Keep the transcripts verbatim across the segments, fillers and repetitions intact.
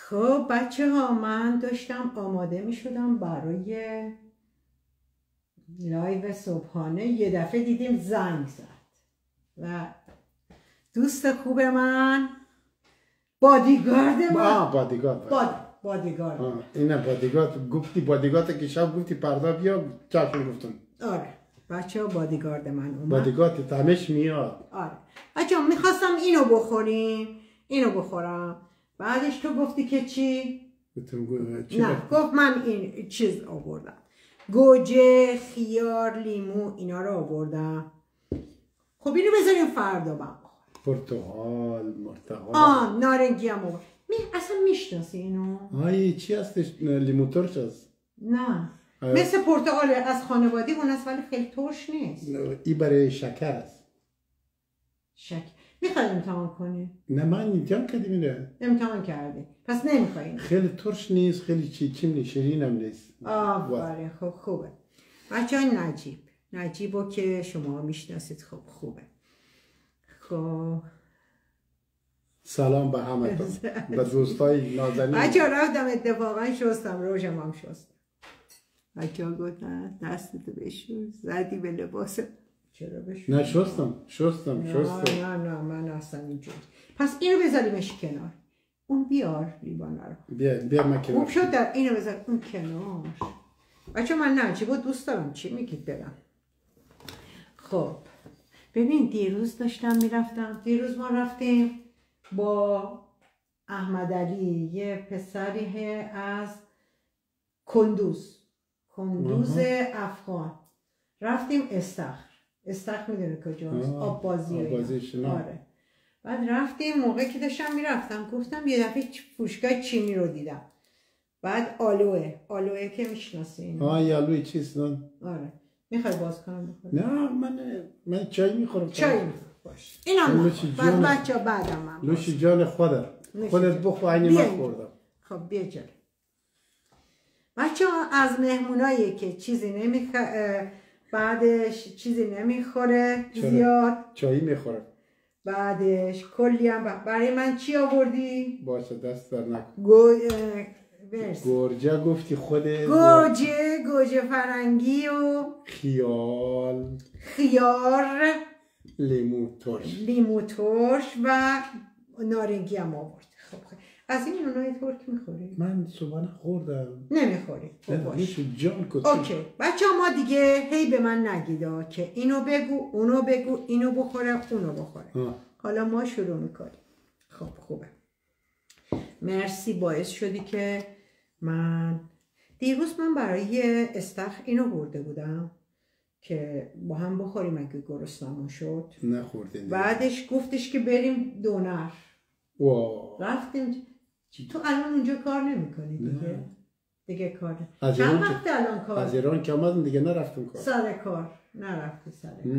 خب بچه ها، من داشتم آماده می شدم برای لایو صبحانه. یه دفعه دیدیم زنگ زد و دوست خوب من، بادیگارد من. آه بادیگارد باد... بادیگارد آه. اینه بادیگارد. گفتی بادیگارد که شب گفتی پردا بیا، چشم گفتم. آره بچه ها، بادیگارد من اومد. بادیگارد تمش میاد. آره بچه ها، میخواستم اینو بخوریم، اینو بخورم. بعدش تو گفتی که چی؟ چی نه گفت من این چیز آوردم، گوجه، خیار، لیمو اینا رو آوردم. خب اینو بذاریم فردا من پرتقال، مرتقال. آه نارنگی هم آورد. می اصلا میشناسی اینو؟ آه چی هستش؟ لیمو ترش هست؟ نه آه. مثل پرتقال از خانوادگی اون است ولی خیلی ترش نیست. این برای شکر است. شکر میخوای امتحان کنی؟ نه من امتحان کردی میره. امتحان کردی پس نمیخوایی؟ خیلی ترش نیست، خیلی چی چی نیست، شیرین هم نیست. آفرین. خب خوبه بچه های. نجیب نجیبو که شما میشناسید. خب خوبه. خب سلام به همه به دوستای نازنین. بچه ها رفتم اتفاقا شستم، روشم هم شستم. بچه ها گفتن دستتو بشور، زدی به لباس. چرا بشور؟ نه شستم شستم نه شستم. نه نه من اصلا اینجوری. پس اینو بذاریمش کنار. اون بیار لیوانه رو. بیا بیا من کنار. خوب شد در اینو بذار اون کنار. بچه من نجیبو دوست دارم. چی میگید برم؟ خب ببین، دیروز داشتم میرفتم، دیروز ما رفتیم با احمد علی، یه پسری از کندوز کندوز افغان، رفتیم استخر. استخر میدونی کجاست؟ آب بازی. آره. بعد رفتیم، موقعی که داشتم میرفتم گفتم یه دفعه فروشگاه چینی رو دیدم. بعد آلوه آلوه که میشناسین؟ آه یه آلوه چیست؟ آره. میخوای باز کنم بخورم؟ نه من من چای میخورم. چای میخورم. باش اینم بعد بچه ها بعدم من لوشی جان خودت خودت بخور. اینی من خوردم. خب بیا جلو بچه ها. از مهمونایی که چیزی نمیخوره، بعدش چیزی نمیخوره زیاد، چایی میخوره. بعدش کلی هم برای من چی آوردی؟ باشه دست در نکن. گو... گرجه گفتی خودت. گوجه گوجه فرنگی و خیال خیار، لیمو ترش لیمو ترش و نارنگی هم آورد. خب از این اونای ترک میخوری؟ من صبحانه خوردم. نمیخوری؟ خب باش جان کتی. اوکی بچه ها، ما دیگه هی به من نگیدا که اینو بگو اونو بگو، اینو بخوره اونو بخوره. ها. حالا ما شروع میکنیم. خب خوبه. مرسی، باعث شدی که من دیروز من برای استخر اینو برده بودم که با هم بخوریم اگه گرسنمون شد. نخوردیم. بعدش گفتش که بریم دونر. واو. رفتیم. تو الان اونجا کار نمی‌کنی دیگه؟ نه. دیگه کار. چند وقت الان کار؟ از ایران که آمدم دیگه نرفتم کار. سر کار نرفتی سر کار.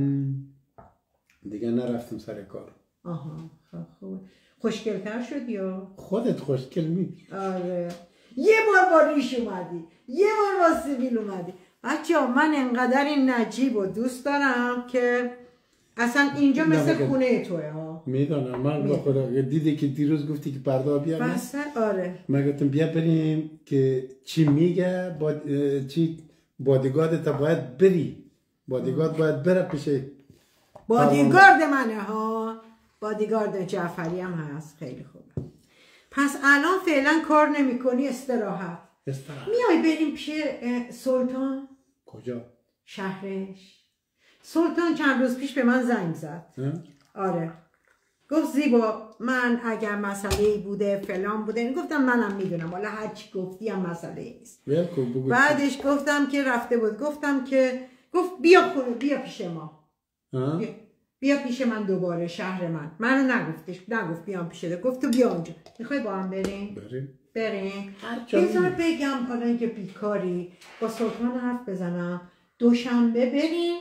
دیگه نرفتم سر کار. آها خب خوبه. خوشگل‌تر شد یا؟ خودت خوشگل می‌بینی. آره. یه بار با ریش اومدی، یه بار با سیبیل اومدی. بچه‌ها من انقدر این نجیب و دوست دارم که اصلا اینجا مثل خونه توه ها. میدونم. من با خدا دیدی که دیروز گفتی که پردا بیا. بس آره. من گفتم بیا بریم که چی میگه با چی بادیگارد تا باید بری. بادیگارد باید بره پیش. بادیگارد منه ها. بادیگارد جعفری هم هست. خیلی خوبه. پس الان فعلا کار نمی کنی، استراحت. استراحت. میای بریم پیش سلطان؟ کجا؟ شهرش. سلطان چند روز پیش به من زنگ زد. آره. گفت زیبا من اگر مسئله ای بوده فلان بوده، گفتم منم میدونم، حالا هر چی گفتی هم مسئله ای نیست. بعدش گفتم که رفته بود، گفتم که گفت بیا خونه، بیا پیش ما. بیا. بیا پیش من دوباره شهر من. منو نگفتش، نگفت بیام پیش ده. گفت تو بیا اونجا. میخوای با هم بریم؟ بریم. بریم. بذار بگم حالا اینکه بیکاری با سلطان حرف بزنم. دوشنبه بریم.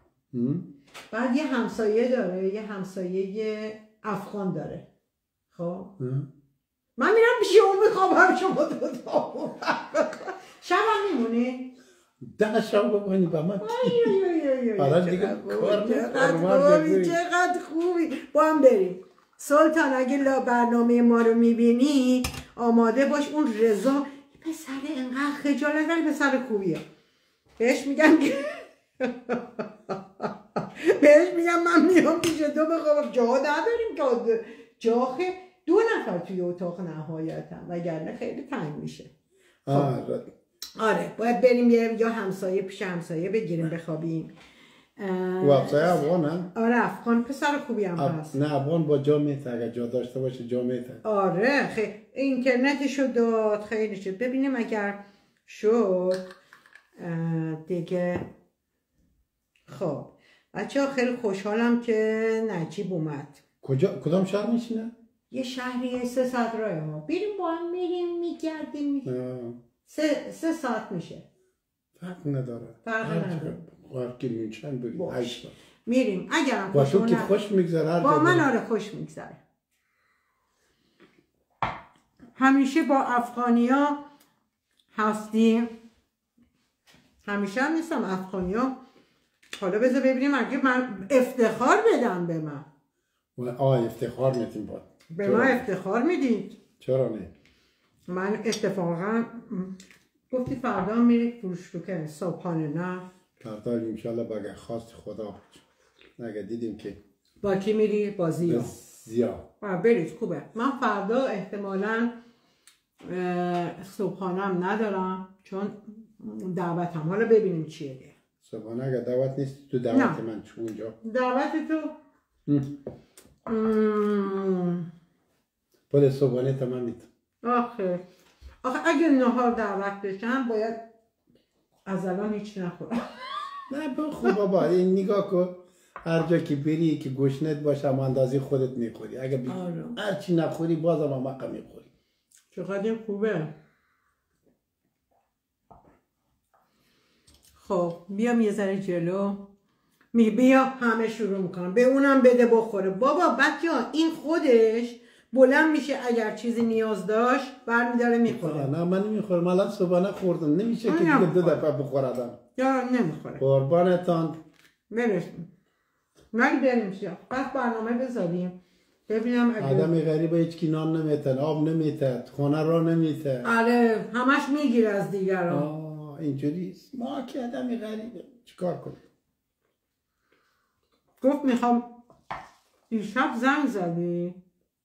بعد یه همسایه داره، یه همسایه افغان داره. خب من میرم پیش اون میخوام شما دو تا شب هم میمونی؟ ده شب بکنی با من حالا دیگه کار خوبی، چقدر خوبی. با هم بریم. سلطان اگه برنامه ما رو میبینی آماده باش. اون رضا پسر اینقدر خجالت ولی پسر خوبیه. بهش میگم که بهش میگم من میام پیش تو بخوام، جا نداریم که جا خیلی دو نفر توی اتاق نهایتم وگرنه خیلی تنگ میشه. آره آره باید بریم یه یا همسایه پیش همسایه بگیریم بخوابیم. و همسایه افغان هم؟ آره افغان پسر خوبی هم هست. نه افغان با جا میته، اگر جا داشته باشه جا میته. آره خیلی اینترنتشو داد خیلی شد. ببینیم اگر شد دیگه. خب بچه ها خیلی خوشحالم که نجیب اومد. کجا کدام شهر میشینه؟ یه شهری سه ساعت راه ما. بریم با هم میریم میگردیم می... سه سه ساعت میشه. فرق نداره. فرق نداره. فرق که چند بریم. هشت میریم. اگرم با تو که خوش میگذره. با من آره خوش میگذره. همیشه با افغانیا هستیم. همیشه هم نیستم افغانیا. حالا بذار ببینیم اگه من افتخار بدم به من. آه افتخار میدیم با به من افتخار میدید. چرا نه؟ من اتفاقا گفتی فردا میری فروشگاه صبحانه نه؟ فردا انشالله بگه خواست خدا. اگه دیدیم که با کی میری؟ با زیا. زیا. برید خوبه. من فردا احتمالا صبحانم ندارم چون دعوتم. حالا ببینیم چیه ده. صبحانه اگه دعوت نیست تو دعوت من چون اونجا. دعوت تو؟ بله صبحانه تمام میتونم. آخه آخه اگه نهار دعوت بشم باید از الان هیچ نخورم. نه با خوب بابا این نگاه کن هر جا که بری که گوشنت باشه هم اندازه خودت میخوری. اگه بی... هر چی نخوری بازم هم حقا میخوری. چقدر این خوبه. خب بیام یه ذره جلو. می بیا همه شروع میکنم به اونم بده بخوره. بابا بچه ها این خودش بلند میشه اگر چیزی نیاز داشت برمیداره میخوره. نه من نمیخورم. الان صبحانه خوردم نمیشه که دیگه دو دفعه بخوردم. یا نمیخوره. قربانتان. برش ولی بریم شیا. پس برنامه بذاریم ببینم اگه آدم غریبه هیچ کی نان نمیتن آب نمیتن خانه را نمیتن. آره همش میگیره از دیگران. آه اینجوریست. ما که آدم غریبه چیکار کنیم؟ گفت میخوام دیشب زنگ زدی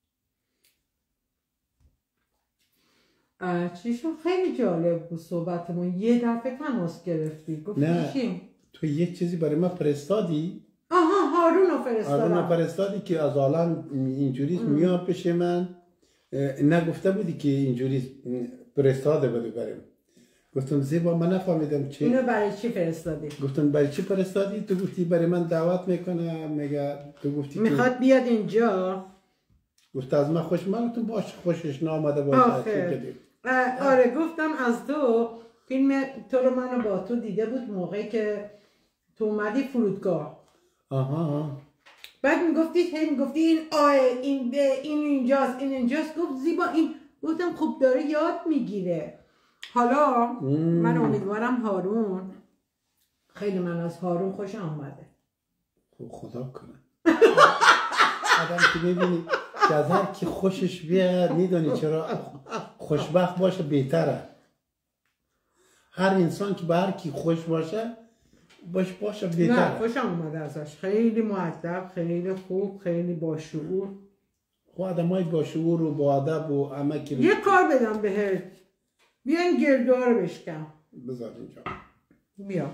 چی شد؟ خیلی جالب بود صحبتمون. یه دفعه تماس گرفتی گفتی نه چی؟ تو یه چیزی برای من فرستادی؟ آها هارون رو فرستادم. هارون رو فرستادی که از آلان اینجوریست میاد پیش من. نگفته بودی که اینجوری فرستاده بودی بریم. گفتم زیبا من نفهمیدم چی. اینو برای چی فرستادی؟ گفتم برای چی فرستادی؟ تو گفتی برای من دعوت میکنه. میگه تو گفتی میخواد بیاد اینجا. گفت از من خوش من تو باش خوشش نامده باشه. آره گفتم از تو فیلم تو رو منو با تو دیده بود موقعی که تو اومدی فرودگاه. آها. بعد میگفتی هی میگفتی این آه این به این اینجاست این اینجاست. گفت زیبا این. گفتم خب داره یاد میگیره. حالا مم. من امیدوارم هارون خیلی من از هارون خوشم اومده. خب خدا کنه. آدم که میبینی که از هر کی خوشش بیاد میدونی چرا خوشبخت باشه بهتره. هر انسان که به هر کی خوش باشه باش باشه بهتره. نه خوشم اومده ازش. خیلی مؤدب خیلی خوب خیلی با-شعور. خب آدمای با-شعور و با ادب و همه که یه کار بدم بهت. بیا این گردوها رو بشکن. بذار اینجا. بیا.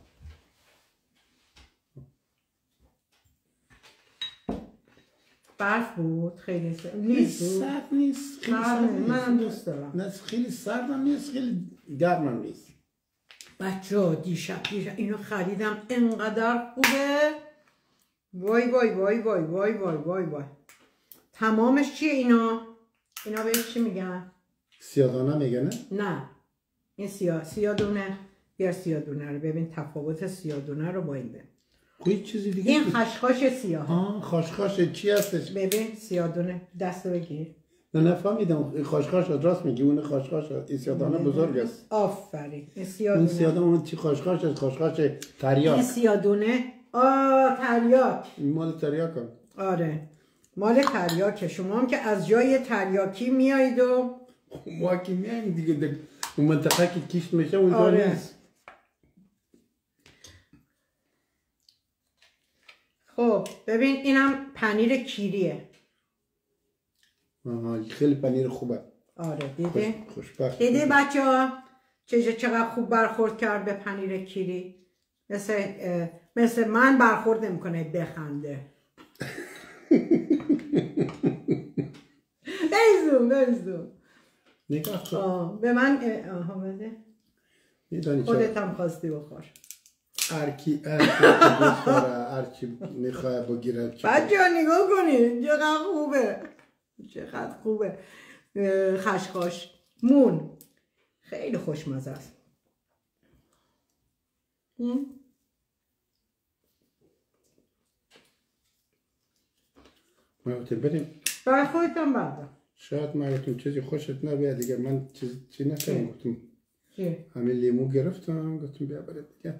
برف بود خیلی سرد نیست. سرد نیست. خیلی سرد نیست. منم دوست دارم. نه خیلی سردم نیست خیلی گرمم نیست. بچه ها دیشب دیشب اینو خریدم انقدر خوبه. وای وای وای وای وای وای وای وای. تمامش چیه اینا؟ اینا بهش چی میگن؟ سیادانه میگن؟ نه این سیاه سیادونه. بیا سیادونه رو ببین تفاوت سیادونه رو با این ببین. کوئی چیزی دیگه. این خشخاش سیاه. آه خشخاش چی هستش؟ ببین سیادونه دست بگیر. نه نفهمیدم خشخاش راست میگی اون خشخاش این سیادانه بزرگ است. آفرین. این سیادونه. این سیادانه اون چی خشخاش است خشخاش تریاک. این سیادونه آه تریاک. مال تریاک هم. آره مال تریاکه. شما هم که از جای تریاکی میایید و ما که میایم دیگه در اون منطقه که کشت میشه اونجا آره. نیست. خب ببین اینم پنیر کیریه. آها خیلی پنیر خوبه. آره دیده؟ خوش خوشبخت. دیده بچه ها چقدر خوب برخورد کرد به پنیر کیری. مثل مثل من برخورد نمیکنه بخنده. نیزم نیزم نگاه کن. به من آها بده. میدانی خودت هم خواستی بخور. هرکی هرکی دوست داره هرچی میخواه بگیره. بچه ها نگاه کنید چقدر خوبه چقدر خوبه. خشخاش مون خیلی خوشمزه است. ما گفتیم بریم برای خودت هم بردم. شاید ما گفتیم چیزی خوشت نبید دیگه من چیز چی نکنم. گفتم چی؟ همین لیمو گرفتم گفتم بیا بریم دیگه.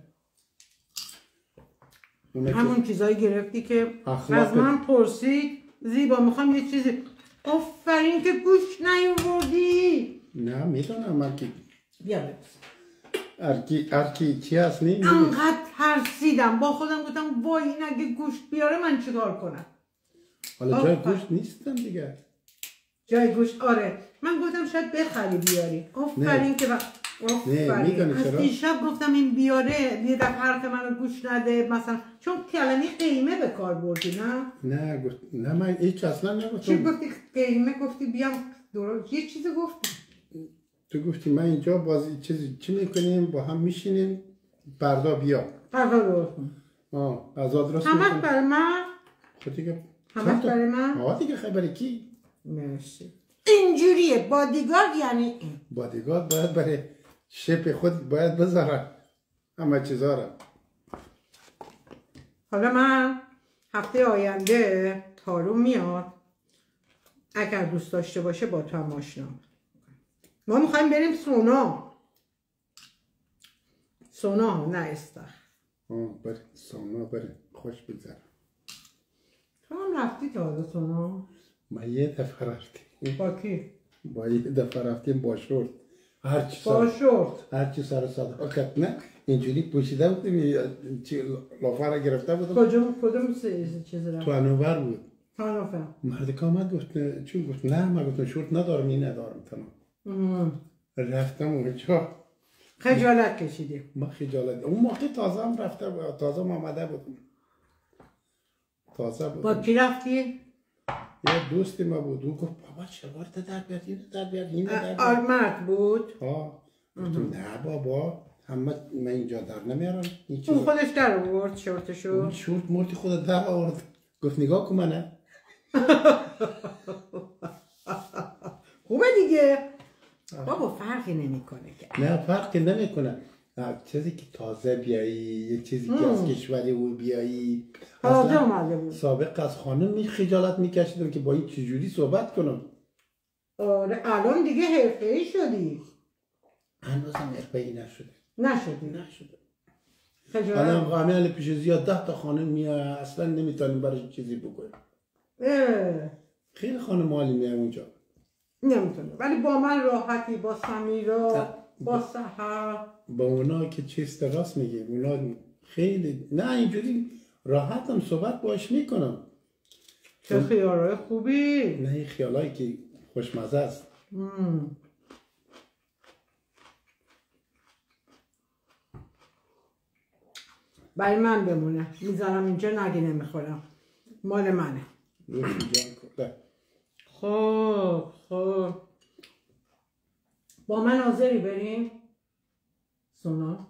همون چیزایی گرفتی که اخلاق از من پرسید زیبا میخوام یه چیزی. آفرین که گوش نیاوردی. نه میدونم هرکی بیا ببس هرکی هرکی چی هست نیم انقدر ترسیدم با خودم گفتم وای این اگه گوشت بیاره من چیکار کنم. حالا جای گوشت نیستن دیگه. جای گوشت آره من گفتم شاید بخری بیاری. آفرین که وقت آفرین از دیشب گفتم این بیاره یه دفعه حرف منو گوش نده مثلا چون کلمه قیمه به کار بردی نه؟ نه گفت نه من هیچ اصلا نگفتم. چی گفتی قیمه گفتی بیام درست یه چیزی گفتی. تو گفتی من اینجا بازی چیزی چی میکنیم با هم میشینیم بردا بیا. بردا درست کن. آه غذا درست میکنیم. همش برای من؟ خب دیگه همش برای من؟ آه دیگه خبری کی؟ مرسی. اینجوریه بادیگارد یعنی این. بادیگارد باید برای شپ خود باید بذاره همه چیزا رو. حالا من هفته آینده تارو میاد اگر دوست داشته باشه با تو هم آشنا. ما میخوایم بریم سونا. سونا نه استخر. آه بریم سونا بریم خوش بگذره. تو هم رفتی تا حالا سونا؟ ما یه دفعه رفتیم. با کی؟ با یه دفعه رفتیم با شورت. هر چی با شورت هر چی سر صداقت نه اینجوری پوشیده بودیم چی لافر گرفته بودم. کجا کدوم چیز رفت؟ تو انوور بود. تانوفر. مرد که آمد گفت چون گفت نه من گفتم شورت ندارم این ندارم تمام. رفتم اونجا خجالت کشیدی. ما خجالت اون موقع تازه هم رفته بود تازه هم آمده بودم تازه بود. با کی رفتی؟ یه دوستی ما بود اون گفت بابا شلوار در بیار اینو در بیار اینو در بیار. آرمرد بود؟ ها گفتم نه بابا همه من اینجا در نمیارم. اون خودش در آورد شورتشو. اون شورت مرتی خودت در آورد گفت نگاه کن منه. خوبه دیگه. بابا فرقی نمیکنه که. نه فرقی نمیکنه. چیزی که تازه بیایی یه چیزی که از کشوری او بیایی تازه اومده بود. سابق از خانم می خجالت میکشیدم که با این چجوری صحبت کنم. آره الان دیگه حرفه‌ای شدی. هنوزم حرفه‌ای نشده. نشدی نشده. خجالت. الان قامل پیش زیاد ده تا خانم میاد اصلا نمیتونیم برای چیزی بکنیم. خیلی خانم عالی میاد اونجا. نمیتونه ولی با من راحتی با سمیرا با سحر با اونا که چیست راست میگی اونا خیلی نه اینجوری راحتم صحبت باش میکنم. چه خیالای خوبی. نه این خیالایی که خوشمزه است. برای من بمونه میذارم اینجا نگی نمیخورم مال منه. خب خب با من حاضری بریم سونا؟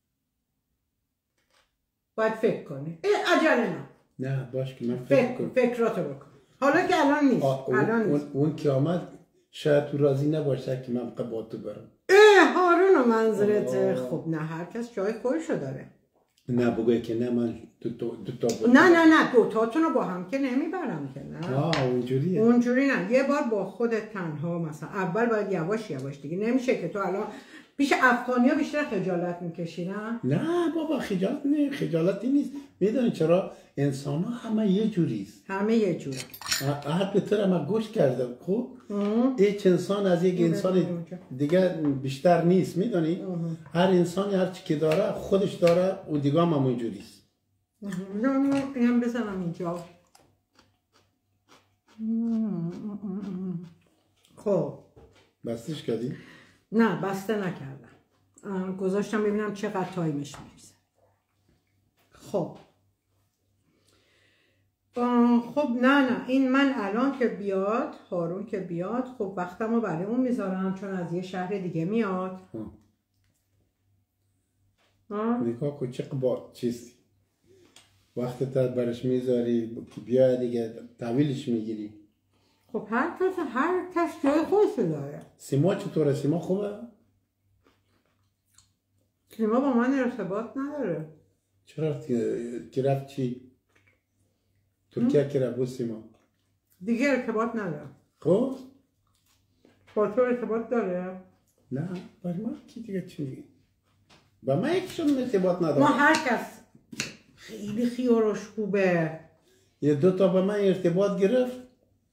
باید فکر کنی. عجله نه. نه باش که من فکر کن فکراتو بکن حالا که الان نیست. الان اون, نیست. اون که آمد شاید تو راضی نباشه که من با تو برم. اه هارون منظورته. خب نه هر کس جای خودشو داره. نه بگوی که نه من دو تا دو تا نه نه نه دو تاتون رو با هم که نمیبرم که نه. آه اونجوریه. اونجوری نه یه بار با خودت تنها مثلا اول باید یواش یواش دیگه نمیشه که تو الان پیش افغانی ها بیشتر خجالت میکشیدن؟ نه بابا خجالت نه، خجالتی نیست. میدونی چرا؟ انسان ها همه یه جوریست، همه یه جور. حد به طور ما گوش کردم خوب هیچ انسان از یک انسان دیگه بیشتر نیست. میدونی هر انسانی هر چی که داره خودش داره و دیگه هم همون جوریست. اینم بزنم اینجا. خب بستش کردی؟ نه بسته نکردم، گذاشتم ببینم چقدر تایمش میرسه. خب خب نه نه این من الان که بیاد هارون که بیاد خب وقتمو برای اون میذارم چون از یه شهر دیگه میاد. نگاه کن چه قبا چیستی وقت تا برش میذاری بیا دیگه طویلش میگیری. خب هر کس هر کس جای خودش داره. سیما چطوره؟ سیما خوبه؟ سیما با من ارتباط نداره. چرا که رفت چی؟ ترکیه که رفت بود سیما دیگه ارتباط نداره. خب؟ با تو ارتباط داره؟ نه برای من کی دیگه چی میگه؟ با من یکشون ارتباط نداره. ما هر کس خیلی خیارش خوبه. یه دو تا با من ارتباط گرفت.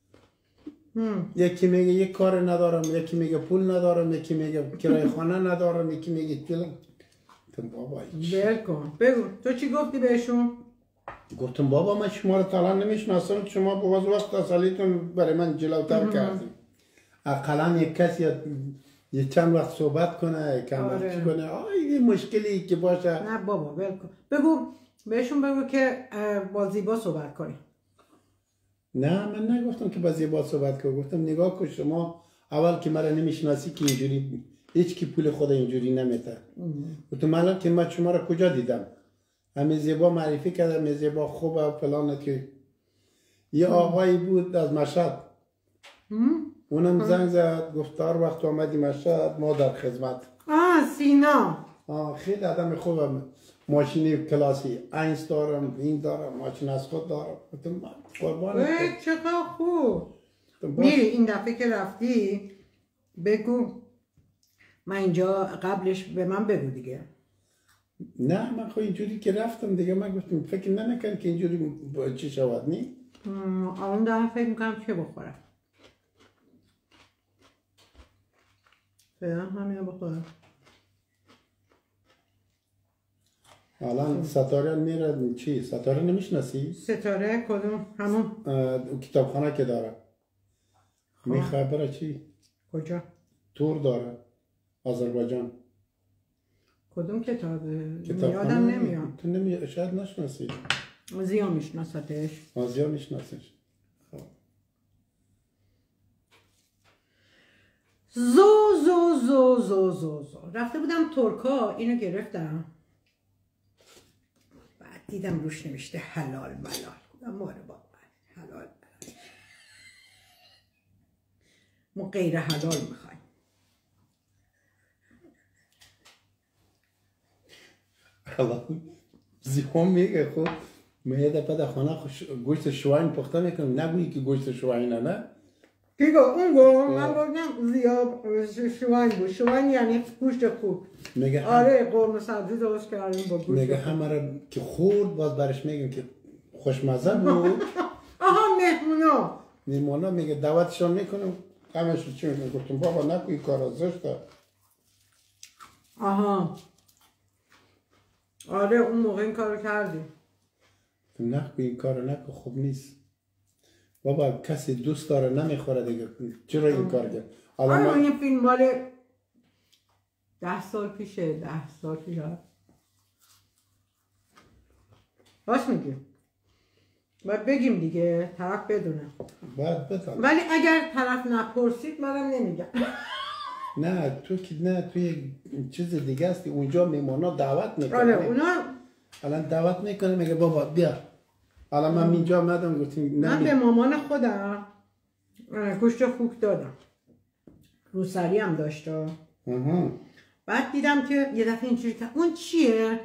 یکی میگه یک کار ندارم، یکی میگه پول ندارم، یکی میگه کرایه خانه ندارم، یکی میگه فلان. بابا بل کن بگو تو چی گفتی بهشون؟ گفتم بابا من شما رو تا نمیشناسم، شما باز وقت اصلیتون برای من جلوتر کردیم. اقلا یک کسی یه چند وقت صحبت کنه کم آره. وقت کنه آه یه مشکلی که باشه. نه بابا بل کن بگو بهشون بگو که با زیبا صحبت کنی. نه من نگفتم که با زیبا صحبت کنم، گفتم نگاه کن شما اول که مرا نمیشناسی که اینجوری هیچ کی پول خود اینجوری نمیده. گفتم الان که من شما را کجا دیدم؟ همه زیبا معرفی کردم، همه زیبا خوبه و فلانه. که یه آقایی بود از مشهد اونم زنگ زد گفت هر وقت آمدی مشهد ما در خدمت. آه سینا آه خیلی آدم خوبه، ماشین کلاسی اینس دارم، این دارم، ماشین از خود دارم. گفتم قربانت چقدر خوب. میری این دفعه که رفتی بگو من اینجا قبلش به من بگو دیگه. نه من خب اینجوری که رفتم دیگه من گفتم فکر نمیکنم که اینجوری چی شود. نی الان دارم فکر میکنم چه بخورم. فعلا همینو بخورم. الان ستاره میره چی؟ ستاره نمیشناسی؟ ستاره کدوم؟ همون کتابخانه که داره. میخواه برای چی؟ کجا؟ تور داره آذربایجان. کدوم کتابه؟ یادم نمیاد. تو نمی شاید نشناسی. زیا میشناستش. زیا میشناسش. زو زو زو زو زو زو رفته بودم ترکا اینو گرفتم، بعد دیدم روش نوشته حلال بلال. ماره بابا حلال بلال، ما غیر حلال میخوایم. حالا زیبا میگه خب من یه دفعه در خانه گوشت شواین پخته میکنم، نگویی که گوشت شواینه. نه کی گفت؟ اون گفت. من گفتم زیاد شواین بود. شواین یعنی گوشت خوب. میگه آره قرمه سبزی درست کردیم با گوشت. میگه همه را که خورد باز برش میگم که خوشمزه بود. آها مهمونا مهمونا میگه دعوتشون میکنم همشون چی میگم. گفتم بابا نکو این کارا زشته. آها آره اون موقع این کارو کردیم. نکو این کارو نکو خوب نیست. بابا کسی دوست داره نمیخوره دیگه چرا این کار کرد؟ آره این فیلم مال ده سال پیشه. ده سال پیشه باش میگیم باید بگیم دیگه طرف بدونه. باید بدونه. ولی اگر طرف نپرسید منم نمیگم. نه تو که نه تو یک چیز دیگه هستی اونجا میمانا دعوت میکنه. آره اونا الان دعوت میکنه میگه بابا بیا. الان من اینجا آمدم گفتیم من به مامان خودم گوشت خوک دادم، روسری هم داشت. بعد دیدم که یه دفعه اینجوری که اون چیه؟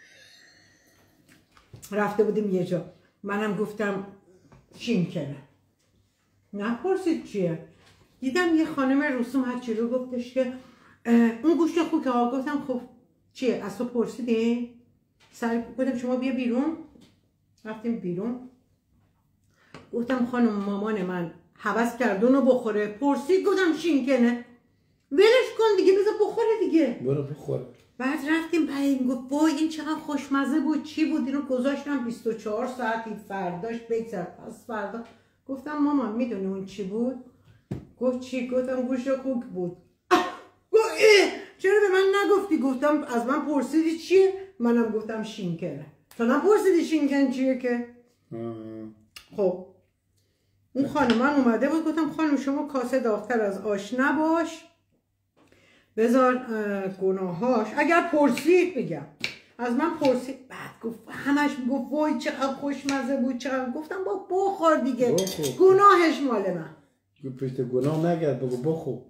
رفته بودیم یه جا منم گفتم شینکنه، نپرسید چیه. دیدم یه خانم رسوم هرچی رو گفتش که اون گوشت خوک ها گفتم خب چیه از تو پرسیدی؟ سر گفتم شما بیا بیرون. رفتیم بیرون گفتم خانم مامان من هوس کرد اونو بخوره پرسید گفتم شینکنه ولش کن دیگه بذار بخوره دیگه برو بخور. بعد رفتیم بعد این گفت وای این چقدر خوشمزه بود چی بود اینو گذاشتم بیست و چهار ساعتی فرداش بگذر پس فردا گفتم مامان میدونی اون چی بود؟ گفت چی؟ گفتم گوشت خوک بود. گفت اه چرا به من نگفتی؟ گفتم از من پرسیدی چیه؟ منم گفتم شینکنه. تو نپرسیدی شینکن چیه که؟ خب اون خانم من اومده بود گفتم خانم شما کاسه داغ‌تر از آش نباش بذار گناهاش اگر پرسید بگم از من پرسید بعد گفت همش گفت وای چقدر خوشمزه بود چقدر گفتم با بخور دیگه بخور. گناهش مال من پشت گناه نگرد بگو بخور.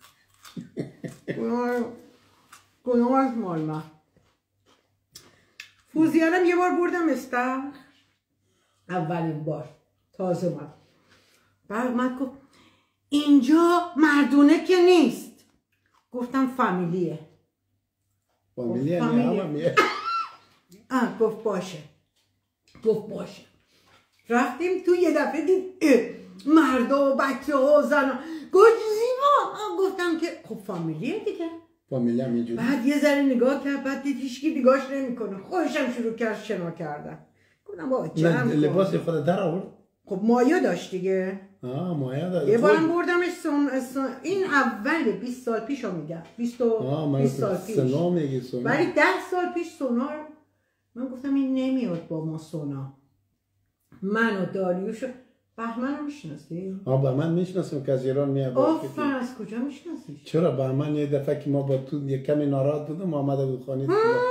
گناه گناهش مال من. فوزیانم یه بار بردم استخر اولین بار تازه من بعد اومد گفت اینجا مردونه که نیست. گفتم فامیلیه. فامیلیه نه آه گفت باشه گفت باشه. رفتیم تو یه دفعه دید مردا و بچه ها و زن گفت زیبا. گفتم که خب فامیلیه دیگه فامیلیه هم اینجوری. بعد یه ذره نگاه کرد بعد دید هیچکی نگاهش نمیکنه خودشم شروع کرد شنا کردن. گفتم با جمع کن. لباس خود در آورد. خب مایه داشت دیگه. آه مایه داشت. یه بارم بردمش سن... سن... این اول بیست سال پیش رو میگم. بیست سال پیش. سنا میگی سنا. ولی ده سال پیش سنا من گفتم این نمیاد با ما سنا. من و داریوش بهمن رو میشناسی؟ آه بهمن میشناسم که از ایران میاد. آفرین از کجا میشناسی؟ چرا بهمن یه دفعه که ما با تو یک کمی ناراحت بودم آمده بود خانه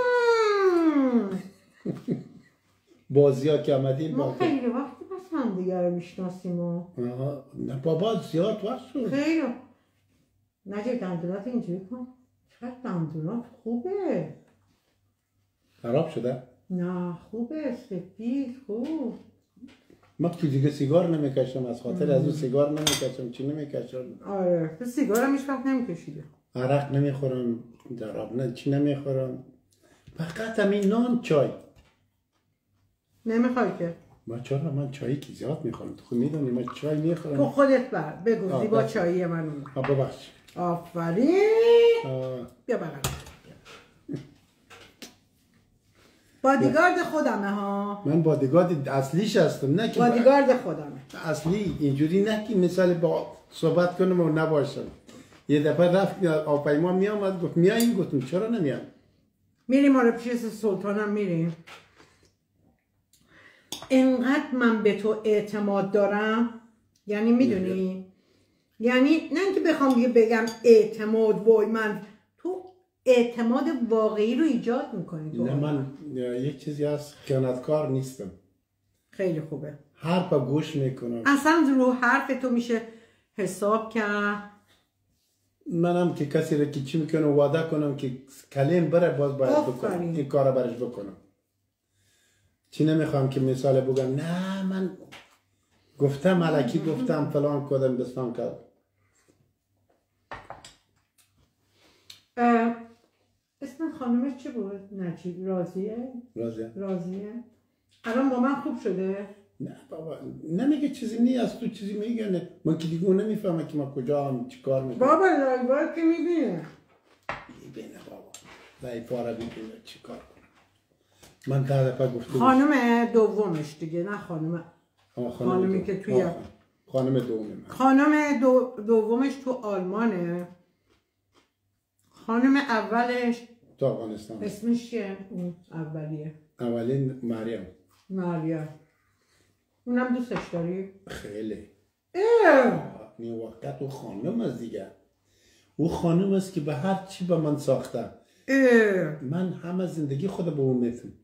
بازی ها که آمدیم ما خیلی وقتی پس هم دیگه رو میشناسیم و نه بابا زیاد وقت شد خیلی نجیب دندونات اینجوری کن چقدر دندونات خوبه خراب شده؟ نه خوبه سفید خوب ما که دیگه سیگار نمیکشم از خاطر از اون سیگار نمیکشم چی نمیکشم آره تو سیگار هم هیچ وقت نمیکشیده عرق نمیخورم دراب نه چی نمیخورم فقط همین نان چای نمیخوای که ما چرا من چایی که زیاد میخورم تو خود میدونی من چای میخورم تو خودت بر بگو زیبا چایی من اون آه ببخش آفرین بیا بغل بادیگارد خودمه ها من بادیگارد اصلیش هستم نه که بادیگارد خودمه اصلی اینجوری نه که مثال با صحبت کنم و نباشم یه دفعه رفت آپایما می آمد گفت میاییم گفتم چرا نمیام میریم آره پیش سلطانم میریم اینقدر من به تو اعتماد دارم یعنی میدونی یعنی نه اینکه بخوام دیگه بگم اعتماد وای من تو اعتماد واقعی رو ایجاد میکنی تو نه من یک چیزی هست خیانتکار نیستم خیلی خوبه حرف گوش میکنم اصلا رو حرف تو میشه حساب کرد منم که کسی رو که چی میکنم وعده کنم که کلیم بره باز باید بکنم این کار برش بکنم چی نمیخوام که مثال بگم نه من گفتم علکی گفتم فلان کدم بستان کرد اسم خانمش چی بود؟ نجیب راضیه؟ راضیه راضیه الان با من خوب شده؟ نه بابا نمیگه چیزی نی از تو چیزی میگه نه من که دیگه نمیفهمم که ما کجا هم چی کار میکنم بابا لایوار که میبینه میبینه بابا لایوار ببینه چی کار کنم من ده دفعه گفتم خانم دومش دیگه نه خانم خانم خانمی دو. که توی خانم دومه خانم دو... دومش تو آلمانه خانم اولش تو افغانستان اسمش چیه؟ اون اولیه اولین مریم مریم اونم دوستش داری؟ خیلی اه این وقت او خانم است دیگه او خانم است که به هر چی به من ساخته اه من همه زندگی خود به اون میتونم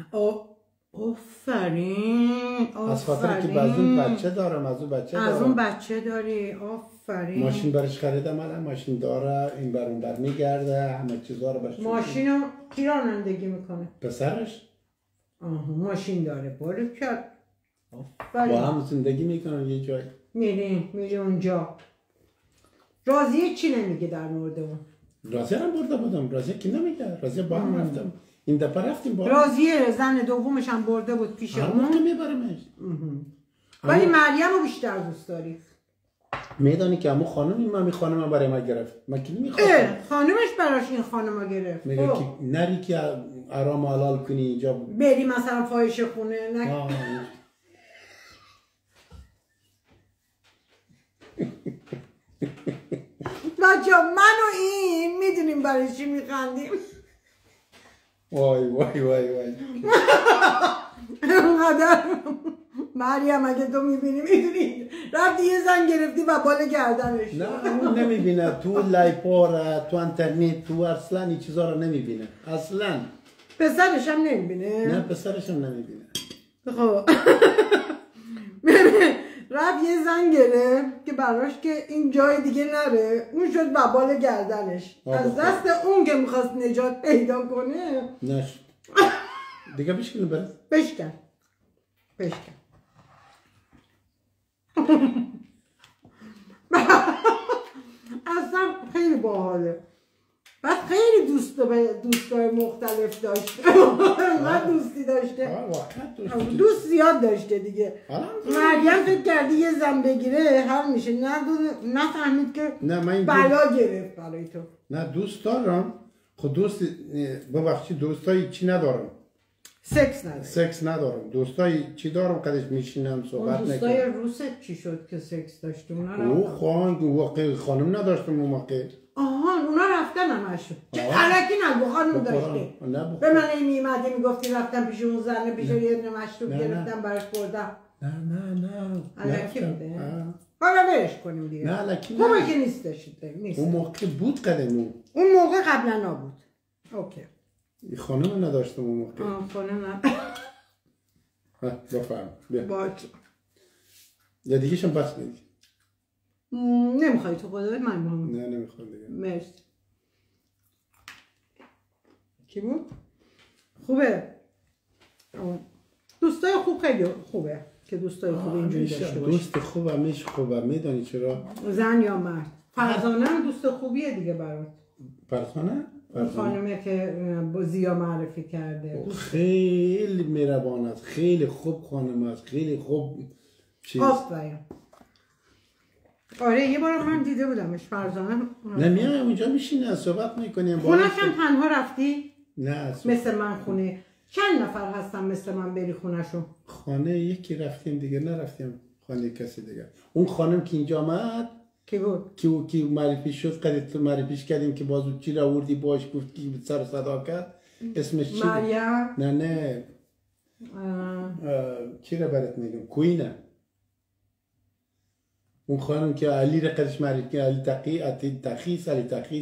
آفرین از خاطر که از اون بچه دارم از اون بچه دارم از اون بچه داری آفرین ماشین برش خریدم الان ماشین داره این بر اون بر میگرده همه چیزا رو برش ماشینو کی رانندگی میکنه پسرش آها ماشین داره باره کرد با هم زندگی میکنن یه جای میریم میری اونجا راضیه چی نمیگه در مورد اون رازیه هم برده بودم. رازیه که نمیگه. رازیه با هم رفتم. این دفعه رفتیم با هم. رازیه زن دومش هم برده بود پیش هر اون. موقع میبرمش. ولی مریم رو بیشتر دوست داری. میدانی که همون خانمی من خانم برای من گرفت. من که نمیخواستم. خانمش براش این خانم رو گرفت. میگه که نری که آرام حلال کنی اینجا بری مثلا فاحشه خونه نه. بچه من و این میدونیم برای چی میخندیم. وای وای وای وای اینقدر مریم اگه تو میبینی میدونی رفتی یه زن گرفتی و بال گردنش. نه اون نمیبینه. تو لایپا تو اینترنت تو اصلا این چیزا رو نمیبینه اصلا. پسرش هم نمیبینه. نه پسرش هم نمیبینه. خب رفت یه زن گرفت که براش که این جای دیگه نره. اون شد ببال گردنش. از دست اون که میخواست نجات پیدا کنه نشد. دیگه بشکنه برد. بشکن بشکن اصلا خیلی باحاله. بعد خیلی دوست دوستای مختلف داشته. من دوستی داشته. دوست زیاد داشته دیگه. مریم فکر کردی یه زن بگیره حل میشه. نه نفهمید که بلا گرفت برای تو. نه دوست دارم. خود دوست ببخشید دوستایی چی ندارم. سکس ندارم. سکس ندارم. دوستایی چی دارم قدش میشینم صحبت نکنم. دوستای روست چی شد که سکس داشتی؟ او خان واقعا خانم نداشتم اون موقع. آهان اونا رفتن همشون. چه علکی نگو خانم داشته. به من این میمدی میگفتی رفتم پیش اون زنه پیش یه دونه مشروب گرفتم براش بردم. نه نه نه علکی بوده. حالا برش کنیم دیگه. نه علکی نه. خوبه که نیستش. نیست. اون موقع بود قدمون. اون موقع قبلا نبود. اوکی. خانم نداشتم اون موقع. آه خانم نه. بفهم. باشه. یا دیگه شم بس دیگه. نمیخوای تو خودت من مهم. نه نمیخوام دیگه. مرسی. کی بود؟ خوبه. دوستای خوب خیلی خوبه که دوستای خوب اینجوری داشته باشی. دوست خوب همیشه خوبه. میدونی چرا؟ زن یا مرد. فرزانه هم دوست خوبیه دیگه برات. فرزانه؟ خانمه که با زیا معرفی کرده. خیلی مهربان است. خیلی خوب خانم است. خیلی خوب چیز. آفرین. آره یه بار من دیده بودمش فرزانه. نه میام اونجا میشینه صحبت میکنیم. خونش هم تنها رفتی؟ نه مثل من خونه. چند نفر هستن مثل من بری خونشون؟ خانه یکی رفتیم دیگه نرفتیم خانه کسی دیگه. اون خانم که اینجا آمد کی بود؟ کی کی معرفی شد قدرت معرفیش کردیم که بازو چی را آوردی باش گفت که سر صدا کرد اسمش چی؟ مریم. نه نه چی را برات میگم کوینه. اون خانم که علی را قدش معرفی کرد علی تقی علی تخیص علی تخیص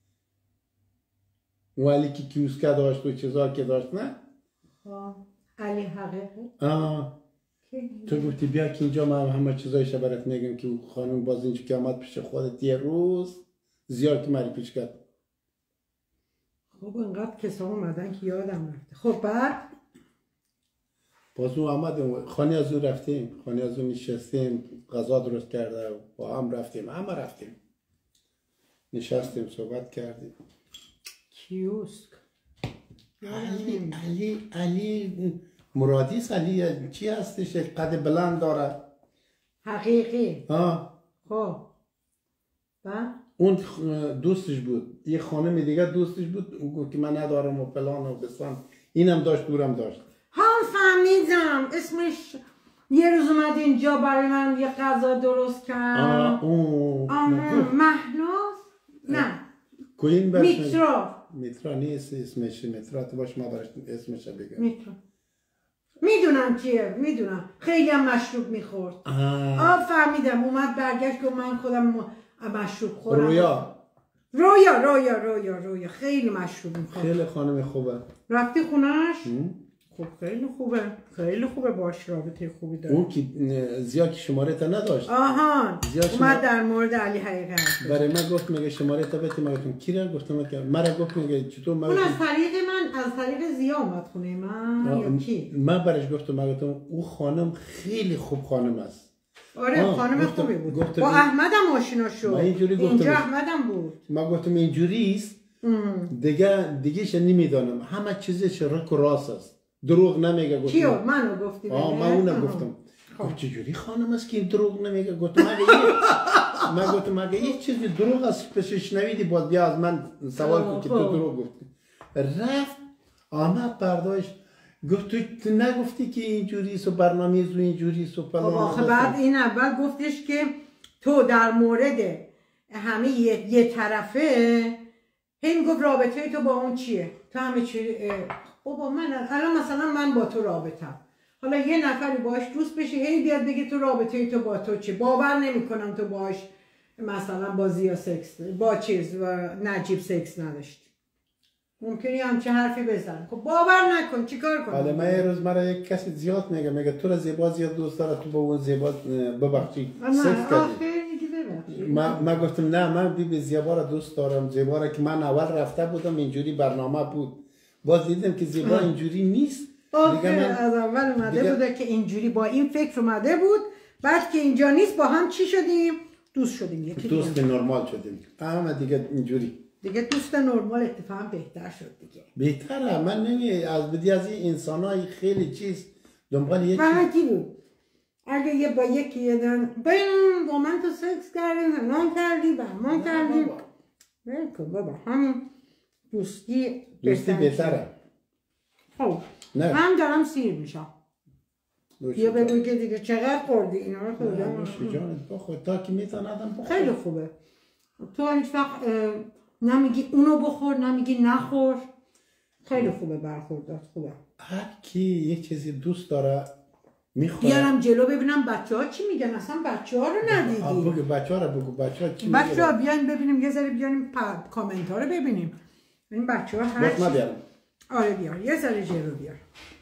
اون علی که کیوسکا داشت و چیزا که داشت نه علی حقیقی. آه تو گفتی بیا که اینجا من همه چیزایش برات میگم که خانم باز اینجا که آمد پیش خودت یه روز زیاد که معرفیش کرد. خب انقدر کسا اومدن که یادم رفته. خب بعد باز اون آمد خانه از اون رفتیم خانه از اون نشستیم غذا درست کرده با هم رفتیم همه رفتیم نشستیم صحبت کردیم. کیوسک علی علی علی مرادیس علی چی هستش قد بلند داره حقیقی. آه خب بعد اون دوستش بود یه خانم دیگه دوستش بود اون گفت که من ندارم و فلان و بسان اینم داشت دورم داشت. ها فهمیدم اسمش یه روز اومد اینجا برای من یه غذا درست کرد. آه اون آه مهناز نه کوین بس میترا میترا نیست اسمش میترا تو باش ما براش اسمش بگم. میترا میدونم چیه میدونم خیلی هم مشروب میخورد. آه فهمیدم اومد برگشت که من خودم مشروب خورم. رویا رویا رویا رویا رویا خیلی مشروب میخورد. خیلی خانم خوبه. رفتی خونش؟ خب خیلی خوبه خیلی خوبه باش رابطه خوبی داره. اون که زیاد شماره تا نداشت. آهان اومد در مورد علی حقیقت برای من گفت میگه شماره تا بده. من گفتم کی را گفتم که مرا گفت میگه چطور من اون از طریق من از طریق زیا اومد خونه من یا کی؟ من برش گفتم من گفتم او خانم خیلی خوب خانم است آره آه، خانم گفتم- خوبی بود گفتم با این- احمدم آشنا شد من اینجوری گفتم. اینجا احمدم بود ما گفتم اینجوریست ام. دیگه دیگهش نمیدانم همه چیزش رک و راست است دروغ نمیگه گفتم کیو منو گفتی آه بله؟ من اونم آها. گفتم خب. گفت چجوری خانم است که این دروغ نمیگه گفتم مگه یه- من گفتم مگه یه چیزی دروغ است پسش نویدی باید بیا از من سوال کن که تو خب. دروغ گفتی رفت آمد برداشت گفت تو تو نگفتی که اینجوریست و برنامه‌ریز و اینجوریست و خب فلان آخه و بعد بسان. این اول گفتش که تو در مورد همه یه, یه طرفه هی میگفت رابطه تو با اون چیه تو همه چی اه، بابا من الان مثلا من با تو رابطم حالا یه نفری باش دوست بشه هی بیاد بگه تو رابطه تو با تو چیه باور نمیکنم تو باش مثلا با زیا سکس با چیز و نجیب سکس نداشتی ممکنی همچه حرفی بزن خب باور نکن چیکار کنم حالا من یه روز مرا یک کسی زیاد میگه میگه تو را زیبا زیاد دوست داره تو با اون زیبا ببخشی سکس نه کردی آخه دیگه ببخشید. من من گفتم نه من بی بی زیبا را دوست دارم زیبا را که من اول رفته بودم اینجوری برنامه بود باز دیدم که زیبا اینجوری نیست آخه دیگه من از اول اومده دیگه- بوده که اینجوری با این فکر اومده بود بعد که اینجا نیست با هم چی شدیم دوست شدیم یکی دوست دیگه نرمال شدیم اما دیگه اینجوری دیگه دوست نرمال اتفاقا بهتر شد دیگه بهتره من نمی از بدی از این انسان های خیلی چیز دنبال یک چیز راحتی بود اگه یه با یکی یه دن بین با من تو سکس کردیم نام کردی با من کردی بابا. بلکن بابا همین دوستی دوستی بهتر بهتره خب نه من دارم سیر میشم نوش یا جان. بگو که دیگه چقدر خوردی اینا رو نه، خوردم نوش جانت بخور تا که میتونم بخور خیلی خوبه تو هیچ وقت اه، نمیگی اونو بخور نمیگی نخور خیلی خوبه برخوردات خوبه هر کی یک چیزی دوست داره میخوره بیارم جلو ببینم بچه ها چی میگن اصلا بچه ها رو ندیدی بگو بچه ها رو بگو بچه ها چی بچه ها میگه بیاین ببینیم یه ذره بیاریم پ- کامنت ها رو ببینیم این بچه ها هر باش ما چی بیارم آره بیار یه ذره جلو بیار